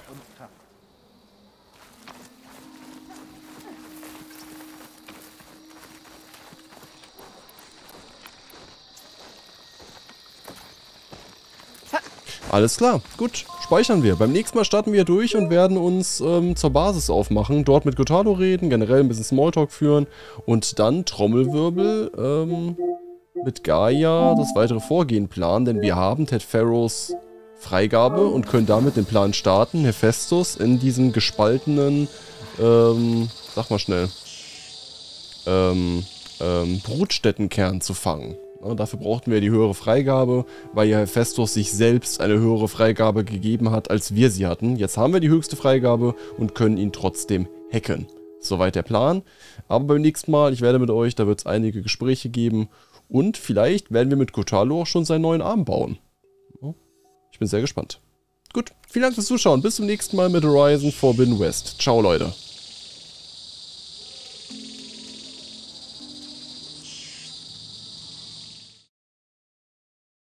Alles klar, gut, speichern wir. Beim nächsten Mal starten wir durch und werden uns zur Basis aufmachen, dort mit Kotalu reden, generell ein bisschen Smalltalk führen und dann Trommelwirbel mit Gaia das weitere Vorgehen planen, denn wir haben Ted Farrows Freigabe und können damit den Plan starten, Hephaestus in diesem gespaltenen, sag mal schnell, Brutstättenkern zu fangen. Ja, dafür brauchten wir die höhere Freigabe, weil ja Hephaestus sich selbst eine höhere Freigabe gegeben hat, als wir sie hatten. Jetzt haben wir die höchste Freigabe und können ihn trotzdem hacken. Soweit der Plan. Aber beim nächsten Mal, ich werde mit euch, da wird es einige Gespräche geben und vielleicht werden wir mit Kotalu auch schon seinen neuen Arm bauen. Ja, ich bin sehr gespannt. Gut, vielen Dank fürs Zuschauen. Bis zum nächsten Mal mit Horizon Forbidden West. Ciao, Leute.